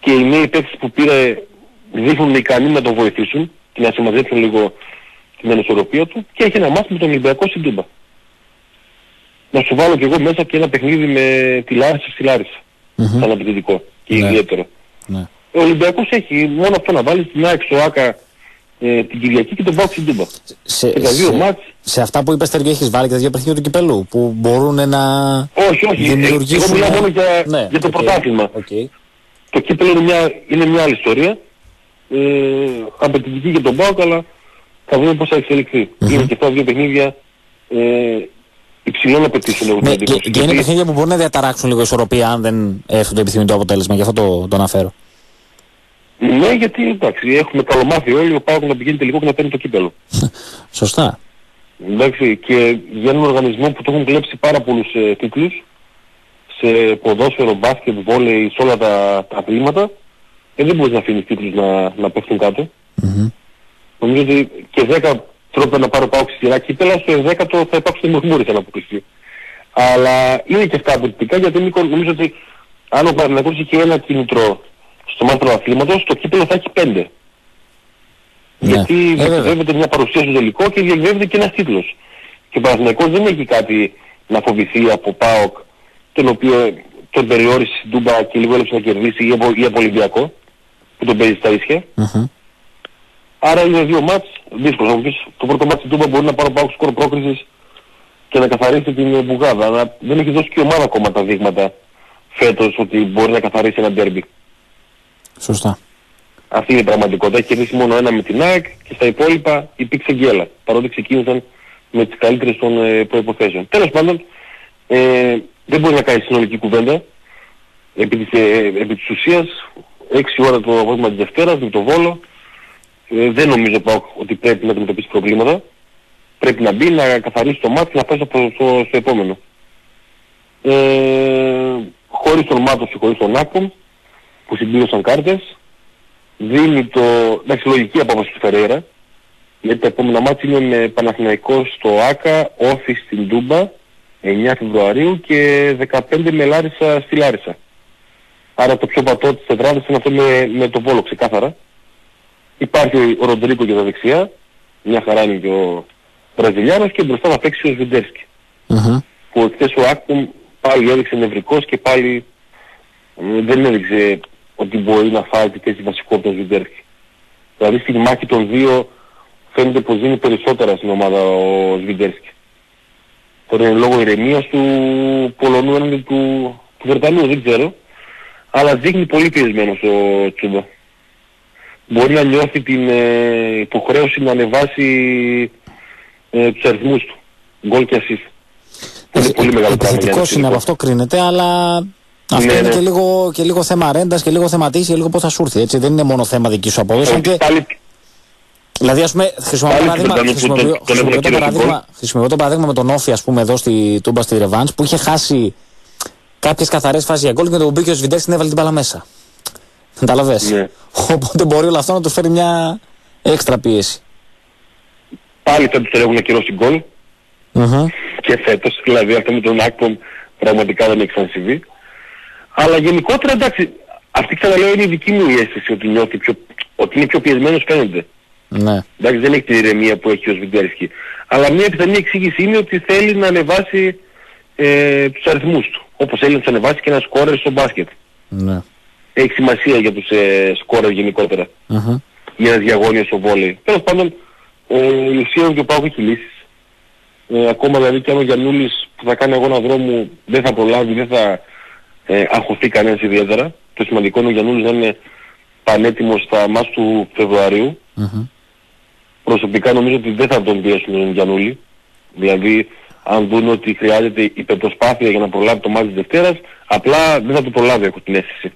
και οι νέοι παίκτες που πήρε δείχνουν ικανοί να το βοηθήσουν και να συμμαζέψουν λίγο την ανισορροπία του, και έχει ένα μάτς με τον Ολυμπιακό στην Τούμπα. Να σου βάλω κι εγώ μέσα και ένα παιχνίδι με τη Λάρισα στη Λάρισα, mm-hmm. σαν απαιτητικό και ναι. ιδιαίτερο. Ναι. Ο Ολυμπιακός έχει μόνο αυτό να βάλει στην ΑΕΚ στο ΆΚΑ ε, την Κυριακή και τον ΠΑΟΚ στην Τούμπα. Σε, και τα δύο σε, μάτς... σε αυτά που είπες Τέργιο έχεις βάλει και τα δύο παιχνίδια του κυπελού που μπορούν να όχι, όχι, δημιουργήσουν... Εγώ μιλάω μόνο για, ναι, για το okay, πρωτάθλημα. Okay. Το κύπελο είναι μια, είναι μια άλλη ιστορία. Ε, απαιτητική για τον ΠΑΟΚ, αλλά θα δούμε πώς θα εξελιχθεί. Mm-hmm. Είναι και αυτά δύο παιχνίδια ε, υψηλών απαιτήσεων. Ναι, και, και είναι παιχνίδια που μπορούν να διαταράξουν λίγο ισορροπία αν δεν έρθουν το επιθυμητό αποτέλεσμα. Γι' αυτό το, το αναφέρω. Ναι, γιατί εντάξει, έχουμε καλομάθει όλοι ο ΠΑΟΚ να πηγαίνει τελικό και να παίρνει το κύπελο. Σωστά. Εντάξει, και για έναν οργανισμό που το έχουν κλέψει πάρα πολλούς ε, τίτλους σε ποδόσφαιρο, μπάσκετ, βόλεϊ, σε όλα τα, τα αθλήματα, ε, δεν μπορείς να αφήνεις τίτλους να, να πέφτουν κάτω. Mm-hmm. Νομίζω ότι και δέκα τρόπια να πάρω ΠΑΟΚ στη σειρά κύπελα, στο δέκατο θα υπάρξουν μουρμούρες αν αποκλειστεί. Αλλά είναι και αυτά απαιτητικά, γιατί νομίζω ότι αν ο Παναθηναϊκός είχε ένα κίνητρο στο μάτρο αθλήματος, το κύπελο θα έχει πέντε. Ναι. Γιατί διακυβεύεται μια παρουσία στο τελικό και διακυβεύεται και ένας τίτλος. Και ο Παναθηναϊκός δεν έχει κάτι να φοβηθεί από ΠΑΟΚ, τον οποίο τον περιόρισε στην Τούμπα και λίγο έλειψε να κερδίσει, ή από, ή από Ολυμπιακό, που τον παίζει στα ίσια. Mm-hmm. Άρα είναι δύο μάτς δύσκολο. Θα μου πεις, το πρώτο μάτς στην Τούμπα μπορεί να πάρει ο ΠΑΟΚ σκορ πρόκρισης και να καθαρίσει την μπουγάδα. Αλλά δεν έχει δώσει και η ομάδα ακόμα τα δείγματα φέτος ότι μπορεί να καθαρίσει ένα ντέρμπι. Σωστά. Αυτή είναι η πραγματικότητα. Έχει κερδίσει μόνο ένα με την ΑΕΚ και στα υπόλοιπα υπήρξε γκέλα. Παρότι ξεκίνησαν με τις καλύτερες των ε, προϋποθέσεων. Τέλος πάντων, ε, δεν μπορεί να κάνει συνολική κουβέντα. Επί της, ε, επί της ουσίας, έξι ώρα το απόγευμα της Δευτέρας με το Βόλο. Ε, δεν νομίζω πάω, ότι πρέπει να αντιμετωπίσει προβλήματα. Πρέπει να μπει, να καθαρίσει το μάτι και να πάει στο, στο, στο επόμενο. Ε, χωρίς τον Μάτος και χωρίς τον Άκπομ, που συμπλήρωσαν κάρτες, δίνει το... εντάξει, λογική απόφαση του Φερέιρα, γιατί τα επόμενα μάτια είναι με Παναθηναϊκό στο ΆΚΑ, Όφη στην Τούμπα, εννιά Φεβρουαρίου και δεκαπέντε με Λάρισα στη Λάρισα. Άρα το πιο πατώ της τετράδας είναι αυτό με, με το Βόλο ξεκάθαρα. Υπάρχει ο Ροντρίκο για τα δεξιά, μια χαρά είναι και ο Βραζιλιάνος, και μπροστά θα παίξει ο Σβιντέρσκι. Mm-hmm. Που χθες ο Άκπομ πάλι έδειξε νευρικός και πάλι ε, δεν έδειξε ότι μπορεί να φάει και έτσι βασικό από τον Σβιντέρσκι. Δηλαδή στη μάχη των δύο φαίνεται πως δίνει περισσότερα στην ομάδα ο Σβιντέρσκι. Τώρα είναι λόγω ηρεμίας του Πολωνού έναντι του, του Βρετανού, δεν ξέρω. Αλλά δείχνει πολύ πιεσμένος ο Τσούμπα. Μπορεί να νιώθει την ε, υποχρέωση να ανεβάσει ε, τους αριθμούς του. Γκολ και ασίστ. Είναι πολύ μεγάλο πράγμα. Επιθετικός είναι από αυτό κρίνεται, αλλά αυτό ναι, είναι ναι. Και, λίγο, και λίγο θέμα ρέντας και λίγο θεματής και λίγο πώς θα σου έρθει. Έτσι. Δεν είναι μόνο θέμα δική σου απόδοση. Και... Πάλι... Δηλαδή, ας πούμε, χρησιμοποιώ, παράδειγμα, χρησιμοποιώ, χρησιμοποιώ, το παράδειγμα, χρησιμοποιώ το παράδειγμα με τον Όφη, ας πούμε, εδώ στη Τούμπα στη Ρεβάνς, που είχε χάσει κάποιες καθαρές φάσεις για γκολ και τον μπήκε ο Σβιντέρσκι την έβαλε την μπάλα μέσα. Καταλαβες. Ναι. Οπότε μπορεί όλο αυτό να του φέρει μια έξτρα πίεση. Πάλι θα τους έχουν ακυρώσει γκολ. Mm-hmm. Και φέτος, δηλαδή αυτό με τον Άκπομ πραγματικά δεν έχει ξανασυμβεί. Αλλά γενικότερα εντάξει, αυτή ξαναλέω είναι η δική μου η αίσθηση ότι νιώθει πιο, ότι είναι πιο πιεσμένος φαίνεται. Ναι. Εντάξει, δεν έχει την ηρεμία που έχει ο Σβιντέρσκι. Αλλά μια πιθανή εξήγηση είναι ότι θέλει να ανεβάσει ε, τους αριθμούς του. Όπως θέλει να τους ανεβάσει και ένα σκόρερ στο μπάσκετ. Ναι. Έχει σημασία για τους ε, σκόρερ γενικότερα. Uh-huh. Για ένας διαγώνιος στο βόλεϊ. Τέλος πάντων, ε, η ουσία είναι και ο ΠΑΟΚ έχει λύσεις. Ε, ακόμα δηλαδή και αν ο Γιαννούλης που θα κάνει αγώνα δρόμου δεν θα προλάβει, δεν θα ε, αγχωθεί κανένας ιδιαίτερα. Το σημαντικό είναι ο Γιαννούλης να είναι πανέτοιμος στα μάτς του Φεβρουαρίου. Uh-huh. Προσωπικά νομίζω ότι δεν θα τον πιέσουν τον Γιαννούλη. Δηλαδή αν δουν ότι χρειάζεται υπερπροσπάθεια για να προλάβει το μάτς της Δευτέρας, απλά δεν θα το προλάβει, έχω την αίσθηση.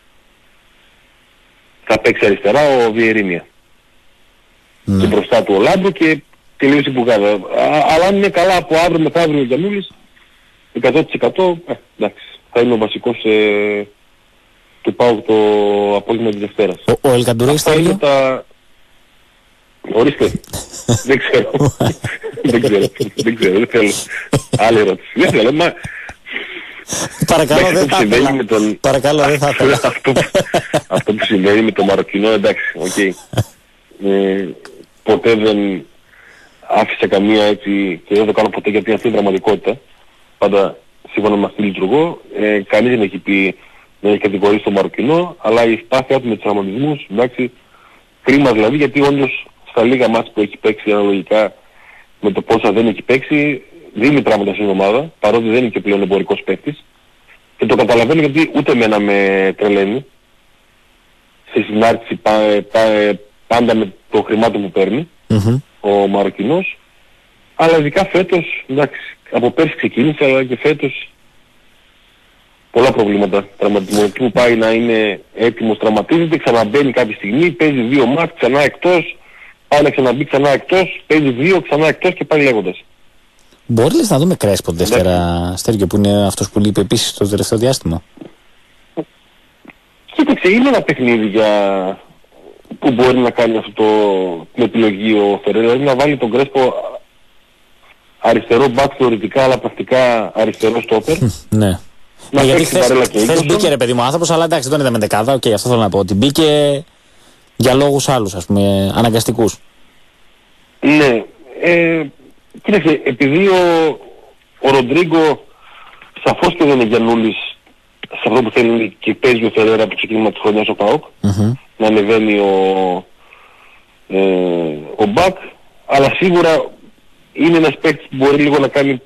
Θα παίξει αριστερά ο Βιερίνια. Mm. Και μπροστά του ο Λάμπρο και τελείωσε η μπουγάδα. Αλλά αν είναι καλά από αύριο μεθαύριο ο Γιαννούλης, εκατό τοις εκατό ε, εντάξει, θα είναι ο βασικός ε, του ΠΑΟΚ το απόγευμα της Δευτέρας. Ο, ο Ελκαντουρέης θα είναι τα... Ορίστε. Δεν ξέρω. δεν ξέρω. Δεν ξέρω. Δεν θέλω. Άλλη ερώτηση. Δεν θέλω. Μα... Παρακαλώ, δεν θα ήθελα. Τον... Παρακαλώ, δεν θα ήθελα. αυτό, αυτό που συμβαίνει με το Μαροκινό, εντάξει, οκ. Okay. Ε, ποτέ δεν άφησε καμία έτσι, και δεν το κάνω ποτέ γιατί αυτή είναι πραγματικότητα. Πάντα σύμφωνα με αυτή λειτουργώ. Ε, κανείς δεν έχει πει, δεν έχει κατηγορήσει το Μαροκινό, αλλά η σπάθειά του με τους τραυματισμούς, εντάξει, κρίμα δηλαδή, γιατί όντως στα λίγα μάτς που έχει παίξει αναλογικά με το πόσα δεν έχει παίξει, δίνει πράγματα στην ομάδα, παρότι δεν είναι και πλέον εμπορικός παίκτης. Και το καταλαβαίνω γιατί ούτε εμένα με τρελαίνει σε συνάρτηση πα, πα, πάντα με το χρημάτο που παίρνει mm-hmm. ο Μαροκινός. Αλλά ειδικά φέτος, εντάξει, από πέρσι ξεκίνησε, αλλά και φέτος πολλά προβλήματα τραυματισμού. Εκεί που πάει να είναι έτοιμος, τραυματίζεται, ξαναμπαίνει κάποια στιγμή, παίζει δύο μάτς, ξανά εκτός, πάει να ξαναμπεί ξανά εκτός, παίζει δύο, ξανά εκτός και πάει λέγοντας. Μπορεί λες να δούμε Κρέσπο Δευτέρα, Στέργιο, που είναι αυτός που λείπει επίσης το τελευταίο διάστημα? Κοίταξε, είναι ένα παιχνίδι για... που μπορεί να κάνει αυτό το... την επιλογή ο Φεραίρα, δηλαδή να βάλει τον Κρέσπο αριστερό μπακ θεωρητικά, αλλά πρακτικά αριστερό στόπερ. Ναι. Να γιατί χθες μπήκε ρε παιδί μου άνθρωπος, αλλά εντάξει, δεν ήταν με δεκάδα, οκ, okay, αυτό θέλω να πω, ότι μπήκε για λόγους άλλους, ας πούμε, αναγκαστικούς. Ναι. Ε, κοίταξε, επειδή ο, ο Ροντρίγκο σαφώς και δεν είναι Γιαννούλης σε αυτό που θέλει και παίζει ο Φεραίρα από το ξεκίνημα της χρονιάς ο ΠΑΟΚ, mm-hmm. να ανεβαίνει ο, ε, ο Μπακ, αλλά σίγουρα είναι ένας παίκτης που μπορεί λίγο να κάνει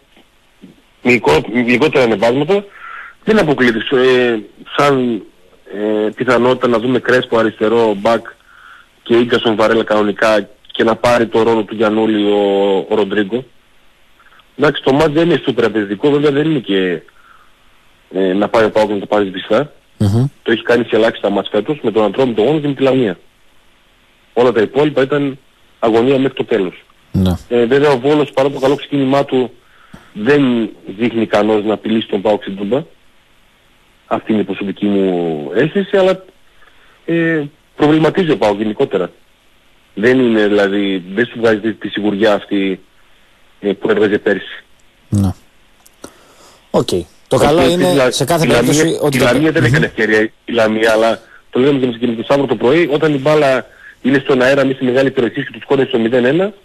λιγότερα ανεβάσματα. Δεν αποκλείται ε, σαν ε, πιθανότητα να δούμε Κρέσπο αριστερό, Μπακ και Ίγκασον Βαρέλα κανονικά και να πάρει το ρόλο του Γιαννούλη ο, ο Ροντρίγκο. Εντάξει, το μάτς δεν είναι σούπερ απαιτητικό, βέβαια δεν είναι και ε, να πάει ο ΠΑΟΚ να το πάρει σβηστά. Mm-hmm. Το έχει κάνει σε ελάχιστα μάτς φέτος με τον Αντρόμητο Όνος και με τη Λαμία. Όλα τα υπόλοιπα ήταν αγωνία μέχρι το τέλος. Mm-hmm. Ε, βέβαια ο Βόλος παρά το καλό ξεκίνημά του δεν δείχνει ικανός να απειλήσει τον ΠΑΟΚ στην Τούμπα. Αυτή είναι η προσωπική μου αίσθηση, αλλά ε, προβληματίζει ο ΠΑΟΚ γενικότερα. Δεν είναι δηλαδή, δεν σου βγάζει τη, τη σιγουριά αυτή ε, που έβγαζε πέρσι. Ναι. Οκ. Okay. Το καλό okay, είναι λα... σε κάθε περίπτωση ότι... Η Λαμία δεν έκανε ευκαιρία η Λαμία, αλλά το λέμε και με το Σάββατο το πρωί, όταν η μπάλα είναι στον αέρα, μη στη μεγάλη περιοχή και του σκόρες στο μηδέν ένα,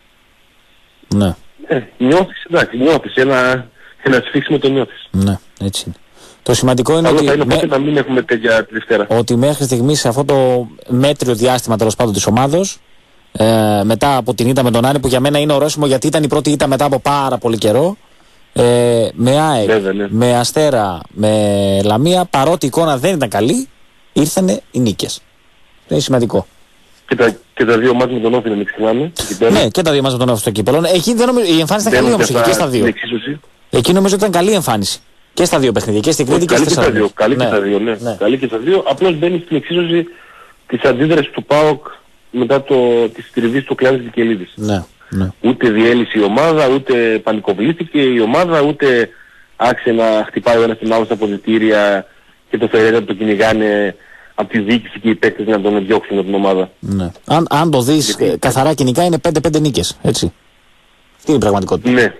ναι. Ε, νιώθεις, εντάξει, νιώθεις, ένα, ένα σφίξιμο το νιώθεις. Ναι, έτσι είναι. Το σημαντικό είναι ότι, είναι με... να μην έχουμε τέτοια τη Δευτέρα. Ότι μέχρι στιγμής σε αυτό το μέτριο διάστημα τέλος πάντων της ομάδος, ε, μετά από την ήττα με τον Άρη, που για μένα είναι ορόσημο γιατί ήταν η πρώτη ήττα μετά από πάρα πολύ καιρό, ε, με ΑΕΚ, Βέβαια, ναι. με Αστέρα, με Λαμία, παρότι η εικόνα δεν ήταν καλή, ήρθανε οι νίκες. Είναι σημαντικό. Και τα, και τα δύο μάτια με τον Όφη να μην ξεχνάμε. Ναι, και τα δύο μάτια με τον Όφη στο κύπελλο. Εκεί δεν νομίζω, η εμφάνιση ήταν καλή όμως εκεί και στα δύο. Εκεί νομίζω ότι ήταν καλή εμφάνιση. Και στα δύο παιχνίδια, και στην Κρήτη και στη Θεσσαλονίκη. Καλή και στα δύο, ναι. ναι. Καλή και στα δύο. Απλώς μπαίνει στην εξίσωση της αντίδρασης του ΠΑΟΚ μετά το, της τριβής του Κλάδης Βικελίδης. Ναι, ναι. Ούτε διέλυσε η ομάδα, ούτε πανικοβλήθηκε η ομάδα, ούτε άρχισε να χτυπάει ο ένας την άλλο στα αποδυτήρια και το Φεραίρα το κυνηγάνε από τη διοίκηση και οι παίκτες να τον διώξουν από την ομάδα. Ναι. Αν, αν το δεις Γιατί... καθαρά κοινικά είναι πέντε πέντε νίκες, έτσι. Τι είναι η πραγματικότητα. Ναι.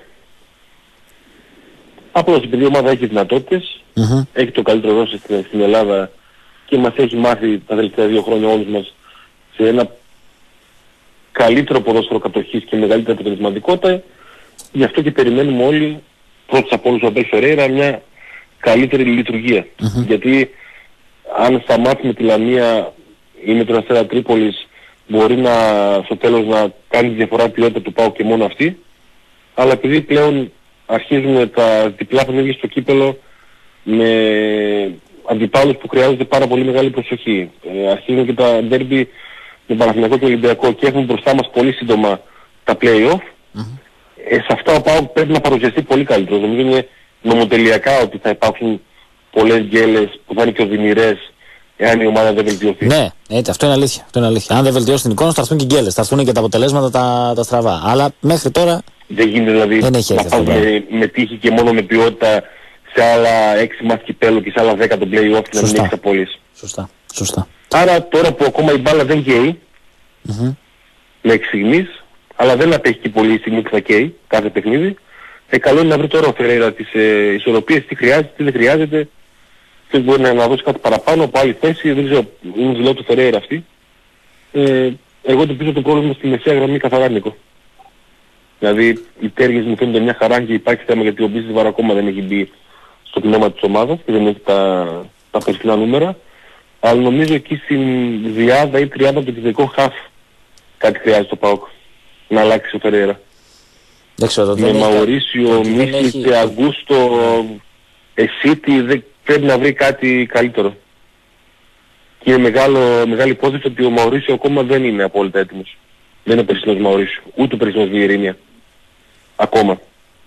Απλώς επειδή η ομάδα έχει δυνατότητες, mm-hmm. έχει το καλύτερο δόση στην, στην Ελλάδα και μας έχει μάθει τα τελευταία δύο χρόνια όλους μας σε ένα καλύτερο ποδόσφαιρο κατοχής και μεγαλύτερη αποτελεσματικότητα, γι' αυτό και περιμένουμε όλοι πρώτος από όλους ο Αμπέλ Φεραίρα μια καλύτερη λειτουργία. Mm-hmm. Γιατί αν στα μάτια με τη Λαμία ή με τον Αστέρα Τρίπολης μπορεί να, στο τέλος να κάνει τη διαφορά ποιότητα του ΠΑΟΚ και μόνο αυτή, αλλά επειδή πλέον αρχίζουν τα διπλά παιχνίδια στο κύπελλο με αντιπάλους που χρειάζονται πάρα πολύ μεγάλη προσοχή. Ε, αρχίζουν και τα ντέρμπι με Παναθηναϊκό και Ολυμπιακό και έχουν μπροστά μας πολύ σύντομα τα play-off. Mm-hmm. Ε, σε αυτά ο ΠΑΟΚ πρέπει να παρουσιαστεί πολύ καλύτερο. Νομίζω είναι νομοτελειακά ότι θα υπάρξουν πολλές γκέλες που θα είναι και οδυνηρές εάν η ομάδα δεν βελτιωθεί. Ναι, έτσι, αυτό είναι αλήθεια. Αυτό είναι αλήθεια. Αν δεν βελτιώσει την εικόνα, θα έρθουν και γκέλες, θα έρθουν και τα αποτελέσματα τα, τα στραβά. Αλλά μέχρι τώρα δεν γίνεται δηλαδή δεν έχει να πάμε με, με τύχη και μόνο με ποιότητα σε άλλα έξι μάτς κυπέλλου και σε άλλα δέκα το play-off και να μην έχεις απόλυση. Σωστά. Σωστά. Άρα τώρα που ακόμα η μπάλα δεν καίει, mm-hmm. μέχρι στιγμής, αλλά δεν απέχει και πολύ η στιγμή που θα καίει κάθε παιχνίδι, Ε, καλό είναι να βρει τώρα ο Φερέιρα τις ε, ισορροπίες, τι χρειάζεται, τι δεν χρειάζεται. Ποιος μπορεί να, να δώσει κάτι παραπάνω από άλλη θέση, δεν ξέρω, είναι δουλειά του Φερέιρα αυτή. Ε, εγώ το πίσω το πρόβλημα στη μεσαία γραμμή καθαρά, Νίκο. Δηλαδή οι τέργες μου φαίνονται μια χαρά και υπάρχει θέμα γιατί ο Μπίσεσβαρ ακόμα δεν έχει μπει στο πνεύμα της ομάδας και δεν έχει τα, τα περσινά νούμερα. Αλλά νομίζω εκεί στην διάδα ή τριάδα από το χαφ κάτι χρειάζεται το ΠΑΟΚ να αλλάξει ο Φερέιρα. Με Μαουρίσιο, Μίσλιτ, Αγκούστο, Εσίτη, δεν πρέπει να βρει κάτι καλύτερο. Και είναι μεγάλο, μεγάλη υπόθεση ότι ο Μαουρίσιο ακόμα δεν είναι απόλυτα έτοιμος. Δεν είναι ο περσινός Μαουρίσιο, ούτε ο περσινός Βιερίνια. Ακόμα.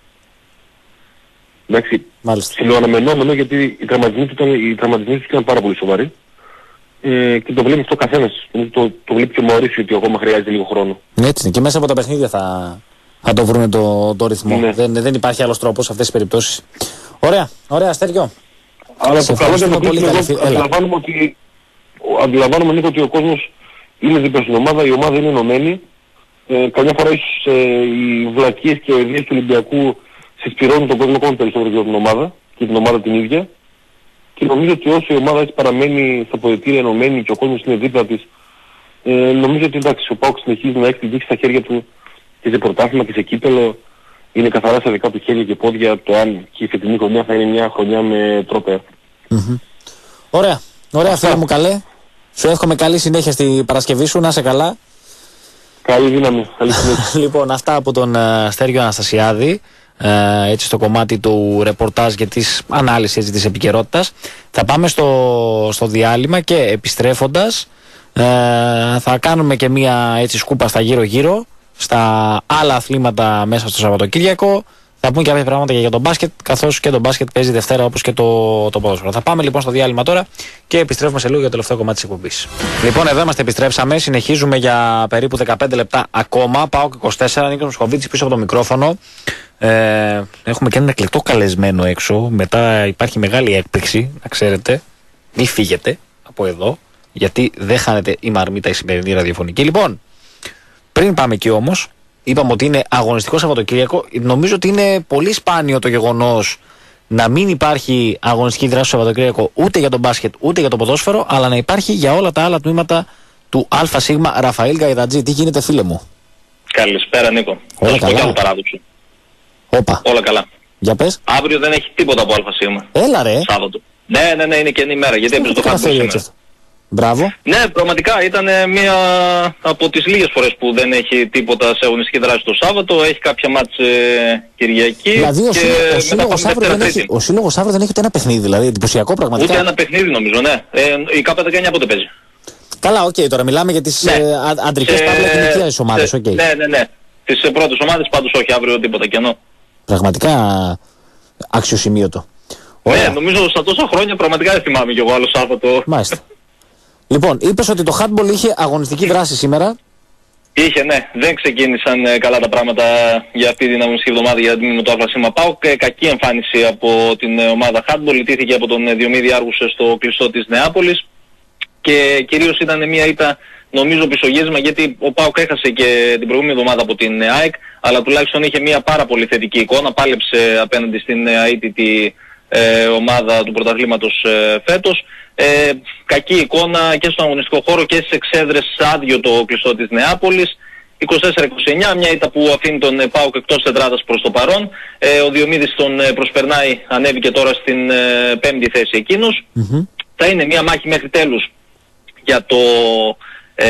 Εντάξει, συλλογαναμενόμενο γιατί οι τραυματισμοί του ήταν, οι τραυματισμοί του ήταν πάρα πολύ σοβαροί. Ε, και το βλέπει αυτό ο καθένας. Το, το βλέπει και ο Μαουρίσιο ότι ακόμα χρειάζεται λίγο χρόνο. Έτσι είναι. Και μέσα από τα παιχνίδια θα, θα το βρουν το, το ρυθμό. Ναι. Δεν, δεν υπάρχει άλλος τρόπος σε αυτές τις περιπτώσεις. Ωραία, ωραία Αστέριο. Αλλά το καλό για να κλείσουμε εδώ, αντιλαμβάνομαι ότι, αντιλαμβάνομαι Νίκο ότι ο κόσμος είναι δίπλα στην ομάδα, η ομάδα είναι ενωμένη. Ε, καμιά φορά ίσως ε, οι βλακίες και οι ιδέες του Ολυμπιακού συσπηρώνουν τον κόσμο ακόμα περισσότερο για την ομάδα και την ομάδα την ίδια. Και νομίζω ότι όσο η ομάδα έτσι παραμένει στα ποδητήρια ενωμένη και ο κόσμος είναι δίπλα της, ε, νομίζω ότι εντάξει, ο ΠΑΟΚ συνεχίζει να έχει την τύχη στα χέρια του και σε πρωτάθλημα και σε κύπελο. Είναι καθαρά στα δικά του χέρια και πόδια το αν και η φετινή χρονιά θα είναι μια χρονιά με τρόπαια. Mm-hmm. Ωραία, ωραία φίλε μου καλέ. Σου εύχομαι καλή συνέχεια στη Παρασκευή σου, να είσαι καλά. Καλή δύναμη, καλή συνέχεια. Λοιπόν, αυτά από τον uh, Στέργιο Αναστασιάδη. Uh, έτσι στο κομμάτι του ρεπορτάζ και της ανάλυσης της επικαιρότητας. Θα πάμε στο, στο διάλειμμα και επιστρέφοντας uh, θα κάνουμε και μια έτσι σκούπα στα γύρω γύρω στα άλλα αθλήματα μέσα στο Σαββατοκύριακο. Θα πούμε και κάποια πράγματα για τον μπάσκετ, καθώς και το μπάσκετ παίζει Δευτέρα όπως και το, το ποδόσφαιρο. Θα πάμε λοιπόν στο διάλειμμα τώρα και επιστρέφουμε σε λίγο για το τελευταίο κομμάτι της εκπομπής. Λοιπόν, εδώ είμαστε, επιστρέψαμε. Συνεχίζουμε για περίπου δεκαπέντε λεπτά ακόμα. ΠΑΟΚ είκοσι τέσσερα, Νίκος Μοσχοβίτης πίσω από το μικρόφωνο. Ε, έχουμε και έναν εκλεκτό καλεσμένο έξω. Μετά υπάρχει μεγάλη έκπληξη, να ξέρετε. Μη φύγετε από εδώ, γιατί δεν χάνεται η μαρμίτα η σημερινή ραδιοφωνική. Λοιπόν, πριν πάμε εκεί όμως, είπαμε ότι είναι αγωνιστικό Σαββατοκύριακο. Νομίζω ότι είναι πολύ σπάνιο το γεγονός να μην υπάρχει αγωνιστική δράση στο Σαββατοκύριακο ούτε για τον μπάσκετ ούτε για το ποδόσφαιρο, αλλά να υπάρχει για όλα τα άλλα τμήματα του ΑΣ Ραφαήλ Γαϊδατζή. Τι γίνεται, φίλε μου? Καλησπέρα, Νίκο. Όλα καλά. Άλλο παράδοξο. Όπα. Όλα καλά. Για πες. Αύριο δεν έχει τίποτα από ΑΣ. Έλα ρε. Σάββατο. Ναι, ναι, ναι, είναι καινή ημέρα. Γιατί έπαιζε το χάρτη σήμερα. Μπράβο. Ναι, πραγματικά ήταν μία από τις λίγες φορές που δεν έχει τίποτα σε αγωνιστική δράση το Σάββατο. Έχει κάποια μάτς ε, Κυριακή. Δηλαδή ο, και ο Σύλλογος αύριο δεν έχει, ο Σύλλογος αύριο δεν έχει ούτε ένα παιχνίδι. Δηλαδή εντυπωσιακό πραγματικά. Ούτε ένα παιχνίδι νομίζω, ναι. Ε, η ΚΑΠΑ δεκαεννιά πότε παίζει? Καλά, οκ, okay, τώρα μιλάμε για τις ναι. ε, αντρικές ε, παύλα γυναικείες ομάδες. Okay. Ναι, ναι, ναι. Τις ε, πρώτες ομάδες πάντως όχι αύριο τίποτα κενό. Πραγματικά αξιοσημείωτο. Ναι, νομίζω στα τόσα χρόνια πραγματικά δεν θυμάμαι κι εγώ άλλο Σάββατο. Μάλιστα. Λοιπόν, είπες ότι το handball είχε αγωνιστική δράση σήμερα. Είχε, ναι. Δεν ξεκίνησαν ε, καλά τα πράγματα για αυτή την αγωνιστική εβδομάδα για την το ΑΣ ΠΑΟΚ. Ε, κακή εμφάνιση από την ε, ομάδα handball. Ιτήθηκε από τον ε, Διομήδη Άργουσε στο κλειστό της Νεάπολης. Και κυρίως ήταν μια ήττα νομίζω πισωγύρισμα, γιατί ο ΠΑΟΚ έχασε και την προηγούμενη εβδομάδα από την ε, ΑΕΚ. Αλλά τουλάχιστον είχε μια πάρα πολύ θετική εικόνα. Πάλεψε απέναντι στην ε, αίτητη ε, ομάδα του πρωταθλήματος ε, φέτος. Ε, κακή εικόνα και στον αγωνιστικό χώρο και στις εξέδρες, άδειο το κλειστό της Νεάπολης. είκοσι τέσσερα είκοσι εννιά, μια ήττα που αφήνει τον ε, ΠΑΟΚ εκτός τετράδας προς το παρόν. Ε, ο Διομήδης τον ε, προσπερνάει, ανέβηκε τώρα στην ε, πέμπτη θέση εκείνος. Mm-hmm. Θα είναι μια μάχη μέχρι τέλους για, το, ε,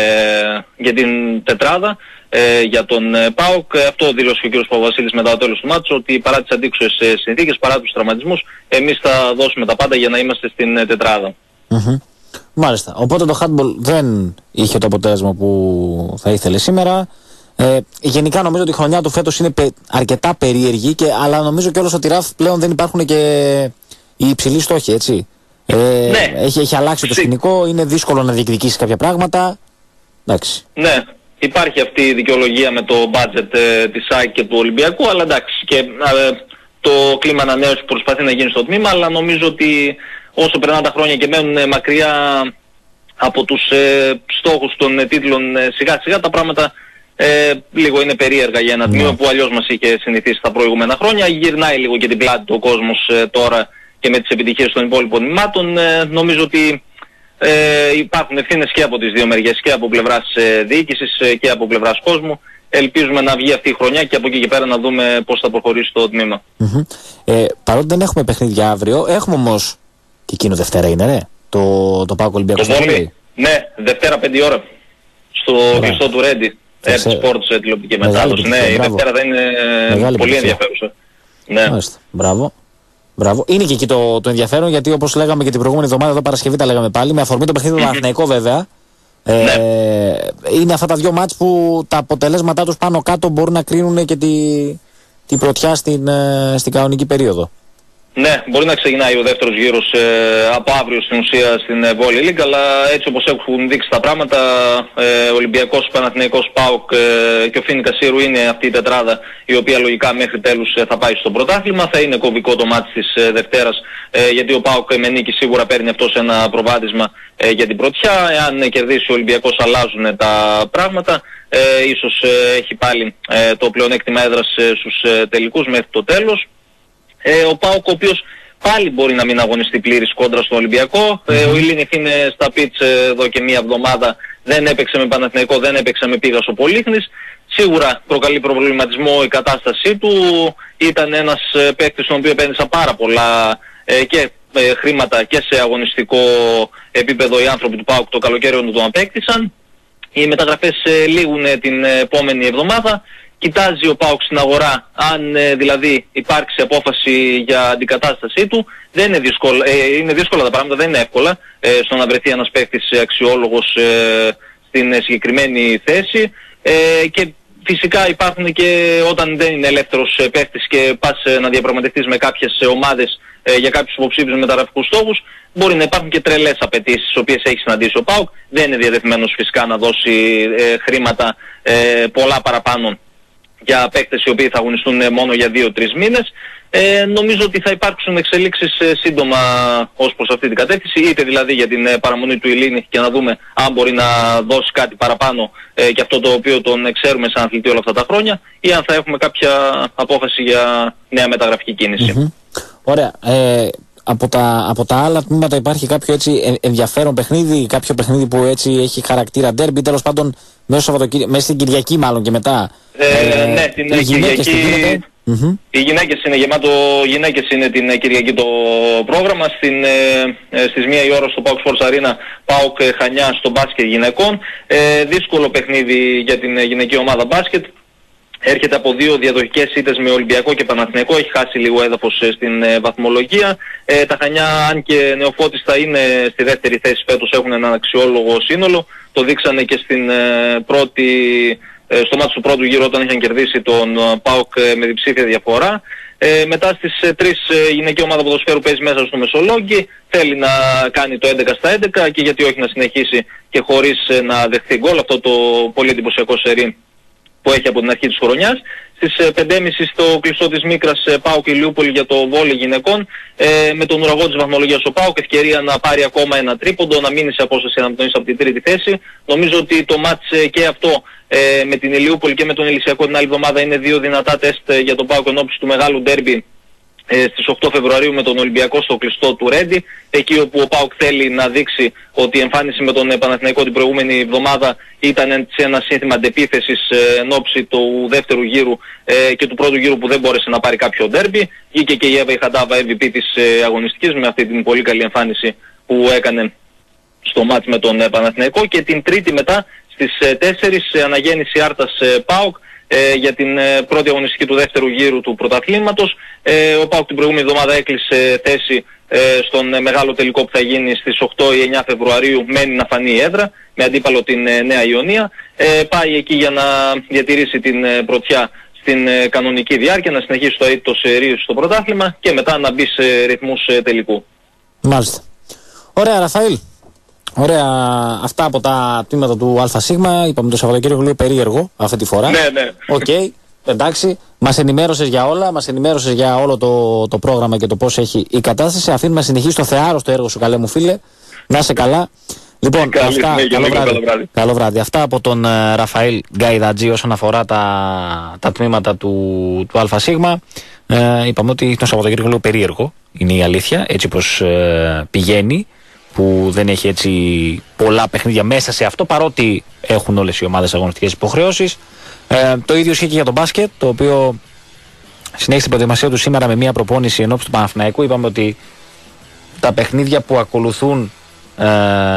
για την τετράδα. Ε, για τον ε, ΠΑΟΚ. Αυτό δήλωσε και ο κ. Παπαβασίλης μετά το τέλος του μάτσου, ότι παρά τις αντίξωες ε, συνθήκες, παρά τους τραυματισμούς, εμείς θα δώσουμε τα πάντα για να είμαστε στην ε, τετράδα. Mm-hmm. Μάλιστα. Οπότε το handball δεν είχε το αποτέλεσμα που θα ήθελε σήμερα. Ε, γενικά νομίζω ότι η χρονιά του φέτος είναι πε, αρκετά περίεργη, και, αλλά νομίζω και όλος ότι ΡΑΦ πλέον δεν υπάρχουν και οι υψηλοί στόχοι, έτσι. Ε, ναι. έχει, έχει αλλάξει το σκηνικό, είναι δύσκολο να διεκδικήσει κάποια πράγματα. Εντάξει. Ναι. Υπάρχει αυτή η δικαιολογία με το budget ε, της ΑΕΚ και του Ολυμπιακού, αλλά εντάξει, και ε, το κλίμα ανανέωσης που προσπαθεί να γίνει στο τμήμα, αλλά νομίζω ότι όσο περνάνε τα χρόνια και μένουν ε, μακριά από τους ε, στόχους των ε, τίτλων ε, σιγά σιγά τα πράγματα Ε, λίγο είναι περίεργα για ένα τμήμα που αλλιώς μας είχε συνηθίσει τα προηγούμενα χρόνια. Γυρνάει λίγο και την πλάτη του ο κόσμος ε, τώρα και με τις επιτυχίες των υπόλοιπων τμήματων. Ε, νομίζω ότι ε, υπάρχουν ευθύνες και από τις δύο μεριές, και από πλευράς ε, διοίκησης ε, και από πλευράς κόσμου. Ελπίζουμε να βγει αυτή η χρονιά και από εκεί και πέρα να δούμε πώς θα προχωρήσει το τμήμα. Mm-hmm. Ε, παρότι δεν έχουμε παιχνίδια αύριο, έχουμε όμως και εκείνο Δευτέρα είναι, ρε, το, το ΠΑΟΚ Ολυμπιακός. Το βόλεϊ, ναι, Δευτέρα πέντε ώρα, στο κλειστό του Ρέντι, Air Sports τηλεοπτική μετάδοση. Ναι, η Δευτέρα θα είναι Μεγάλη πολύ ενδιαφέρουσα. Ναι. Μάλιστα, μπράβο. Μπράβο. Είναι και εκεί το, το ενδιαφέρον, γιατί όπως λέγαμε και την προηγούμενη εβδομάδα, εδώ Παρασκευή τα λέγαμε πάλι, με αφορμή το παιχνίδι του Παναθηναϊκού βέβαια. Ε, ναι. Είναι αυτά τα δύο μάτς που τα αποτελέσματά τους πάνω κάτω μπορούν να κρίνουν και τη, τη πρωτιά στην, στην κανονική περίοδο. Ναι, μπορεί να ξεκινάει ο δεύτερος γύρος ε, από αύριο στην ουσία στην ε, Volley League, αλλά έτσι όπως έχουν δείξει τα πράγματα, ε, Ολυμπιακός, Παναθηναϊκός, ΠΑΟΚ ε, και ο Φίνικα Σύρου είναι αυτή η τετράδα η οποία λογικά μέχρι τέλους ε, θα πάει στο πρωτάθλημα. Θα είναι κομβικό το μάτς της ε, Δευτέρας, ε, γιατί ο ΠΑΟΚ με νίκη σίγουρα παίρνει αυτός ένα προβάδισμα ε, για την πρωτιά. Εάν ε, κερδίσει ο Ολυμπιακός αλλάζουν τα πράγματα. Ε, ίσως ε, έχει πάλι ε, το πλεονέκτημα έδρας ε, στους ε, τελικούς μέχρι το τέλος. Ε, ο ΠΑΟΚ ο οποίος πάλι μπορεί να μην αγωνιστεί πλήρης κόντρα στον Ολυμπιακό. Mm-hmm. Ε, ο Ηλίνιχ είναι στα πιτς εδώ και μία εβδομάδα, δεν έπαιξε με Παναθηναϊκό, δεν έπαιξε με Πίγας ο Πολύχνης. Σίγουρα προκαλεί προβληματισμό η κατάστασή του. Ήταν ένας ε, παίκτης στον οποίο επένδυσαν πάρα πολλά ε, και ε, χρήματα και σε αγωνιστικό επίπεδο οι άνθρωποι του ΠΑΟΚ το καλοκαίρι όταν τον απέκτησαν. Οι μεταγραφές ε, λήγουν ε, την επόμενη εβδομάδα. Κοιτάζει ο ΠΑΟΚ στην αγορά αν ε, δηλαδή υπάρξει απόφαση για αντικατάστασή του. Δεν είναι δύσκολα, ε, είναι δύσκολα τα πράγματα, δεν είναι εύκολα ε, στο να βρεθεί ένας παίκτης αξιόλογος ε, στην ε, συγκεκριμένη θέση ε, και φυσικά υπάρχουν και όταν δεν είναι ελεύθερος ε, παίκτης και πας ε, να διαπραγματευτείς με κάποιες ε, ομάδες ε, για κάποιους υποψήφιους μεταγραφικούς στόχους, μπορεί να υπάρχουν και τρελές απαιτήσεις τις οποίες έχει συναντήσει ο ΠΑΟΚ. Δεν είναι διατεθειμένος φυσικά να δώσει ε, χρήματα ε, πολλά παραπάνω για παίκτες οι οποίοι θα αγωνιστούν μόνο για δύο τρεις μήνες. Ε, νομίζω ότι θα υπάρξουν εξελίξεις ε, σύντομα ως προς αυτή την κατεύθυνση, είτε δηλαδή για την ε, παραμονή του Ηλίνιχ και να δούμε αν μπορεί να δώσει κάτι παραπάνω ε, και αυτό το οποίο τον ξέρουμε σαν αθλητή όλα αυτά τα χρόνια, ή αν θα έχουμε κάποια απόφαση για νέα μεταγραφική κίνηση. Mm-hmm. Ωραία. Ε, από, τα, από τα άλλα τμήματα υπάρχει κάποιο έτσι ενδιαφέρον παιχνίδι, κάποιο παιχνίδι που έτσι έχει χαρακτήρα ντέρμπι, τέλος πάντων μέσα, μέσα στην Κυριακή μάλλον και μετά. Ε, ε, ναι, την Κυριακή. Mm-hmm. Οι γυναίκες είναι γεμάτο, γυναίκες είναι την Κυριακή το πρόγραμμα. Στην, ε, στις μία η ώρα στο ΠΑΟΚ Sports Arena, ΠΑΟΚ Χανιά στο μπάσκετ γυναικών. Ε, δύσκολο παιχνίδι για την γυναική ομάδα μπάσκετ. Έρχεται από δύο διαδοχικές ήττες με Ολυμπιακό και Παναθηναϊκό, έχει χάσει λίγο έδαφος στην ε, βαθμολογία. Ε, τα Χανιά, αν και νεοφώτιστα, είναι στη δεύτερη θέση φέτος, έχουν έναν αξιόλογο σύνολο. Το δείξανε και στην ε, πρώτη... στο μάτι του πρώτου γύρου όταν είχαν κερδίσει τον ΠΑΟΚ με διψήφια διαφορά. Ε, μετά στις ε, τρεις ε, γυναική ομάδα ποδοσφαίρου παίζει μέσα στο Μεσολόγγι, θέλει να κάνει το έντεκα στα έντεκα και γιατί όχι να συνεχίσει και χωρίς ε, να δεχθεί γκολ, αυτό το πολύ εντυπωσιακό σερί που έχει από την αρχή της χρονιάς. Στις ε, πέντε και μισή στο κλειστό της Μίκρας ε, ΠΑΟΚ Ηλιούπολη για το βόλεϊ γυναικών, ε, με τον ουραγό της βαθμολογίας ο ΠΑΟΚ, ευκαιρία να πάρει ακόμα ένα τρίποντο, να μείνει σε απόσταση αναπνοής από την τρίτη θέση. Νομίζω ότι το μάτς ε, και αυτό ε, με την Ηλιούπολη και με τον Ελυσιακό την άλλη εβδομάδα είναι δύο δυνατά τεστ ε, για τον ΠΑΟΚ ενόψει του μεγάλου ντέρμπι ε, στις οκτώ Φεβρουαρίου με τον Ολυμπιακό στο κλειστό του Ρέντι, εκεί όπου ο ΠΑΟΚ θέλει να δείξει ότι η εμφάνιση με τον Παναθηναϊκό την προηγούμενη εβδομάδα ήταν σε ένα σύνθημα αντεπίθεσης ε, εν ώψη του δεύτερου γύρου ε, και του πρώτου γύρου που δεν μπόρεσε να πάρει κάποιο ντέρμπι. Βγήκε και η Εύα η Χαντάβα εμ βι πι της ε, αγωνιστικής με αυτή την πολύ καλή εμφάνιση που έκανε στο μάτς με τον ε, Παναθηναϊκό, και την Τρίτη μετά στις ε, τέσσερις ε, αναγέννηση Άρτας ε, ΠΑΟΚ ε, για την ε, πρώτη αγωνιστική του δεύτερου γύρου του πρωταθλήματος. Ε, ο ΠΑΟΚ την προηγούμενη εβδομάδα έκλεισε θέση ε, στον ε, μεγάλο τελικό που θα γίνει στις οκτώ ή εννιά Φεβρουαρίου, μένει να φανεί η έδρα με αντίπαλο την ε, Νέα Ιωνία. Ε, πάει εκεί για να διατηρήσει την ε, πρωτιά στην ε, κανονική διάρκεια, να συνεχίσει το αίτητο σερί στο πρωτάθλημα και μετά να μπει σε ρυθμούς ε, τελικού. Μάλιστα. Ωραία, Ραφαήλ. Ωραία, αυτά από τα τμήματα του ΑΣ. Είπαμε το Σαββατοκύριακο λίγο περίεργο αυτή τη φορά. Ναι, ναι. Οκ, okay, εντάξει. Μας ενημέρωσες για όλα, μας ενημέρωσες για όλο το, το πρόγραμμα και το πώς έχει η κατάσταση. Αφήνουμε να συνεχίσει το θεάρωστο έργο σου, καλέ μου φίλε. Να είσαι καλά. Λοιπόν, Καλή αυτά, συνέχεια, καλό, Νίκο, βράδυ. καλό βράδυ. Καλό βράδυ. Αυτά από τον uh, Ραφαήλ Γκαϊδατζή όσον αφορά τα, τα τμήματα του, του ΑΣ. Ε, είπαμε ότι το Σαββατοκύριακο λίγο περίεργο είναι η αλήθεια, έτσι πως ε, πηγαίνει, που δεν έχει έτσι πολλά παιχνίδια μέσα σε αυτό, παρότι έχουν όλες οι ομάδες αγωνιστικές υποχρεώσεις. Ε, το ίδιο ισχύει και για τον μπάσκετ, το οποίο συνέχισε την προετοιμασία του σήμερα με μια προπόνηση ενόψει του Παναθηναϊκού. Είπαμε ότι τα παιχνίδια που ακολουθούν ε,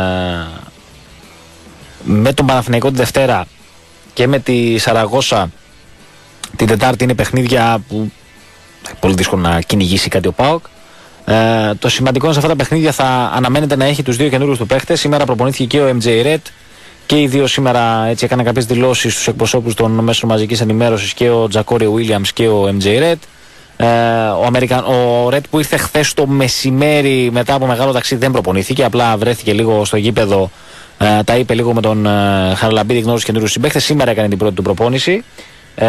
με τον Παναθηναϊκό τη Δευτέρα και με τη Σαραγώσα την Τετάρτη είναι παιχνίδια που πολύ δύσκολο να κυνηγήσει κάτι ο ΠΑΟΚ. Ε, το σημαντικό είναι σε αυτά τα παιχνίδια θα αναμένεται να έχει τους δύο καινούριους του παίχτες. Σήμερα προπονήθηκε και ο εμ τζέι Red και οι δύο σήμερα έτσι έκαναν κάποιες δηλώσεις στους εκπροσώπους των μέσων μαζικής ενημέρωσης, και ο Τζακόρι Williams και ο εμ τζέι Red. Ε, ο, Αμερικαν... ο Red που ήρθε χθες το μεσημέρι μετά από μεγάλο ταξίδι δεν προπονήθηκε, απλά βρέθηκε λίγο στο γήπεδο, ε, τα είπε λίγο με τον ε, Χαραλαμπίδη, γνώρισε καινούριους συμπαίχτες. Σήμερα έκανε την πρώτη του προπόνηση. Ε,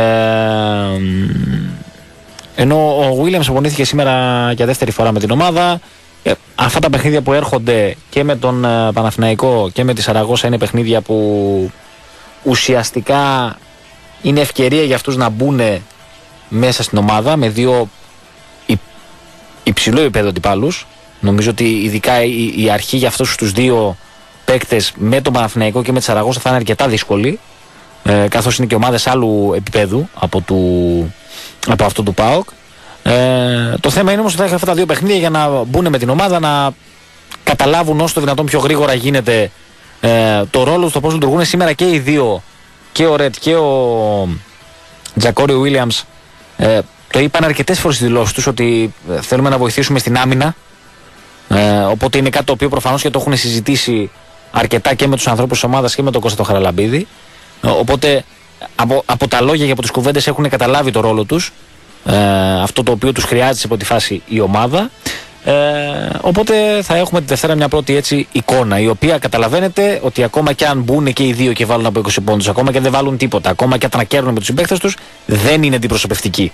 ενώ ο Williams προπονήθηκε σήμερα για δεύτερη φορά με την ομάδα. Ε, αυτά τα παιχνίδια που έρχονται και με τον ε, Παναθηναϊκό και με τη Σαραγώσα είναι παιχνίδια που ουσιαστικά είναι ευκαιρία για αυτούς να μπουν μέσα στην ομάδα με δύο υ, υψηλό επίπεδο αντιπάλους. Νομίζω ότι ειδικά η, η αρχή για αυτούς τους δύο παίκτες με τον Παναθηναϊκό και με τη Σαραγώσα θα είναι αρκετά δύσκολη, ε, καθώς είναι και ομάδες άλλου επίπεδου από, του, από αυτό του ΠΑΟΚ. Ε, το θέμα είναι όμως ότι θα έχει αυτά τα δύο παιχνίδια για να μπουν με την ομάδα, να καταλάβουν όσο το δυνατόν πιο γρήγορα γίνεται ε, το ρόλο του, το πώς λειτουργούν σήμερα και οι δύο, και ο Ρετ και ο Τζακόρι Williams. Ε, το είπαν αρκετές φορές στις δηλώσεις τους ότι ε, θέλουμε να βοηθήσουμε στην άμυνα. Ε, οπότε είναι κάτι το οποίο προφανώς και το έχουν συζητήσει αρκετά και με τους ανθρώπους της ομάδας και με τον Κώστα τον Χαραλαμπίδη. Ε, οπότε από, από τα λόγια και από τις κουβέντες έχουν καταλάβει το ρόλο τους. Ε, αυτό το οποίο τους χρειάζεται από τη φάση η ομάδα. Ε, οπότε θα έχουμε τη Δευτέρα μια πρώτη έτσι εικόνα, η οποία καταλαβαίνετε ότι ακόμα και αν μπουν και οι δύο και βάλουν από είκοσι πόντους, ακόμα και αν δεν βάλουν τίποτα, ακόμα και αν κέρνουν με τους συμπαίκτες τους, δεν είναι αντιπροσωπευτική.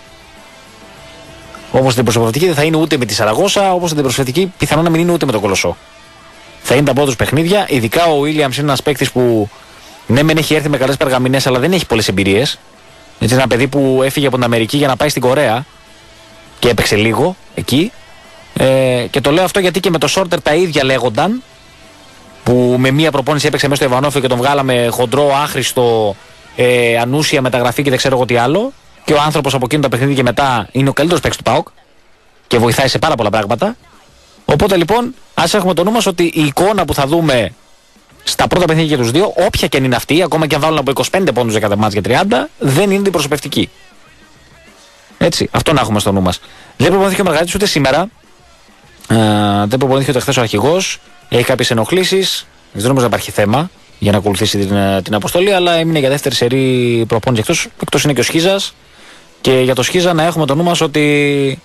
Όπως αντιπροσωπευτική δεν θα είναι ούτε με τη Σαραγώσα, όπως αντιπροσωπευτική πιθανόν να μην είναι ούτε με τον Κολοσσό. Θα είναι τα πρώτα τους παιχνίδια. Ειδικά ο Williams είναι ένας παίκτης που ναι, μεν έχει έρθει με καλές περγαμηνές, αλλά δεν έχει πολλές εμπειρίες. Έτσι, ένα παιδί που έφυγε από την Αμερική για να πάει στην Κορέα και έπαιξε λίγο εκεί. Ε, και το λέω αυτό γιατί και με το Σόρτερ τα ίδια λέγονταν, που με μία προπόνηση έπαιξε μέσα στο Ιβανόφιο και τον βγάλαμε χοντρό, άχρηστο, ε, ανούσια μεταγραφή και δεν ξέρω εγώ τι άλλο. Και ο άνθρωπος από εκείνο τα παιχνίδια και μετά είναι ο καλύτερος παίκτης του ΠΑΟΚ και βοηθάει σε πάρα πολλά πράγματα. Οπότε λοιπόν, ας έχουμε το νου μας ότι η εικόνα που θα δούμε στα πρώτα παιχνίδια για τους δύο, όποια και αν είναι αυτή, ακόμα και αν βάλουν από είκοσι πέντε πόντους για κάθε μάτς για τριάντα, δεν είναι αντιπροσωπευτική. Έτσι, αυτό να έχουμε στο νου μας. Δεν προπονήθηκε ο Μαργαρίτης ούτε σήμερα. Ε, δεν προπονήθηκε ούτε χθες ο αρχηγός. Έχει κάποιες ενοχλήσεις. Δεν νομίζω να υπάρχει θέμα για να ακολουθήσει την, την αποστολή, αλλά έμεινε για δεύτερη σερή προπόνηση εκτός. Εκτός είναι και ο Σχίζας. Και για το Σχίζα να έχουμε το νου μας ότι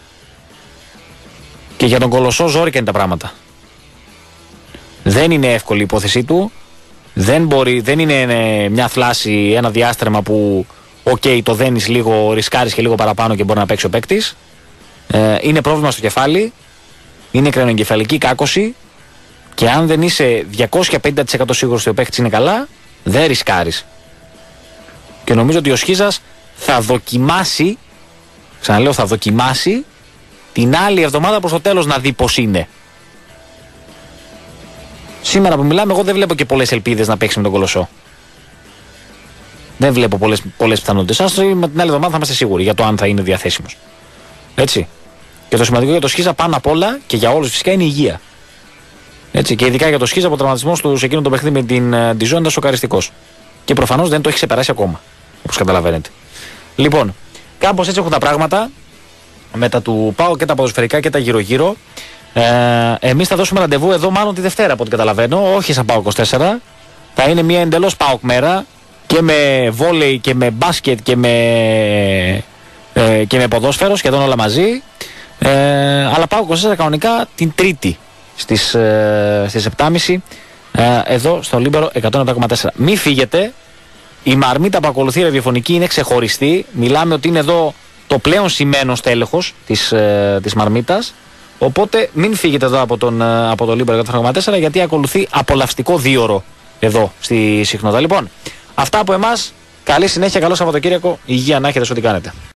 και για τον Κολοσσό ζόρικα είναι τα πράγματα. Δεν είναι εύκολη η υπόθεσή του. Δεν, μπορεί, δεν είναι μια θλάση, ένα διάστρεμα που οκ, okay, το δένεις λίγο, ρισκάρεις και λίγο παραπάνω και μπορεί να παίξει ο παίκτης. Ε, είναι πρόβλημα στο κεφάλι. Είναι κρενοεγκεφαλική κάκωση. Και αν δεν είσαι διακόσια πενήντα τοις εκατό σίγουρος ότι ο παίκτης είναι καλά, δεν ρισκάρεις. Και νομίζω ότι ο Σχίζας θα δοκιμάσει, ξαναλέω θα δοκιμάσει, την άλλη εβδομάδα προς το τέλος να δει πως είναι. Σήμερα που μιλάμε, εγώ δεν βλέπω και πολλές ελπίδες να παίξει με τον Κολοσσό. Δεν βλέπω πολλές, πολλές πιθανότητες. Ας με την άλλη εβδομάδα θα είμαστε σίγουροι για το αν θα είναι διαθέσιμος. Έτσι. Και το σημαντικό για το Σχίζα πάνω απ' όλα και για όλους φυσικά είναι η υγεία. Έτσι. Και ειδικά για το Σχίζα, ο τραυματισμός του σε εκείνο το παιχνίδι με την Ντιζόν ήταν σοκαριστικός. Και προφανώς δεν το έχει ξεπεράσει ακόμα. Όπως καταλαβαίνετε. Λοιπόν, κάπως έτσι έχουν τα πράγματα. Με τα του ΠΑΟ και τα ποδοσφαιρικά και τα γύρω-γύρω. Ε, εμείς θα δώσουμε ραντεβού εδώ μάλλον τη Δευτέρα από ό,τι καταλαβαίνω. Όχι σαν ΠΑΟΚ είκοσι τέσσερα. Θα είναι μια εντελώς ΠΑΟΚ μέρα. Και με βόλεϊ και με μπάσκετ και με, ε, και με ποδόσφαιρο, σχεδόν όλα μαζί. Ε, αλλά ΠΑΟΚ είκοσι τέσσερα κανονικά την Τρίτη στις, ε, στις επτά και μισή ε, εδώ στο Λίμπερο εκατόν επτά κόμμα τέσσερα. Μην φύγετε. Η μαρμίτα που ακολουθεί η ραδιοφωνική είναι ξεχωριστή. Μιλάμε ότι είναι εδώ το πλέον σημαίνος τέλεχος της, ε, της μαρμίτας. Οπότε μην φύγετε εδώ από τον, από το Λίμπερο εκατό κόμμα τέσσερα, γιατί ακολουθεί απολαυστικό δίωρο εδώ στη Συχνότητα. Λοιπόν, αυτά από εμάς. Καλή συνέχεια, καλό Σαββατοκύριακο. Υγεία να έχετε σε ό,τι κάνετε.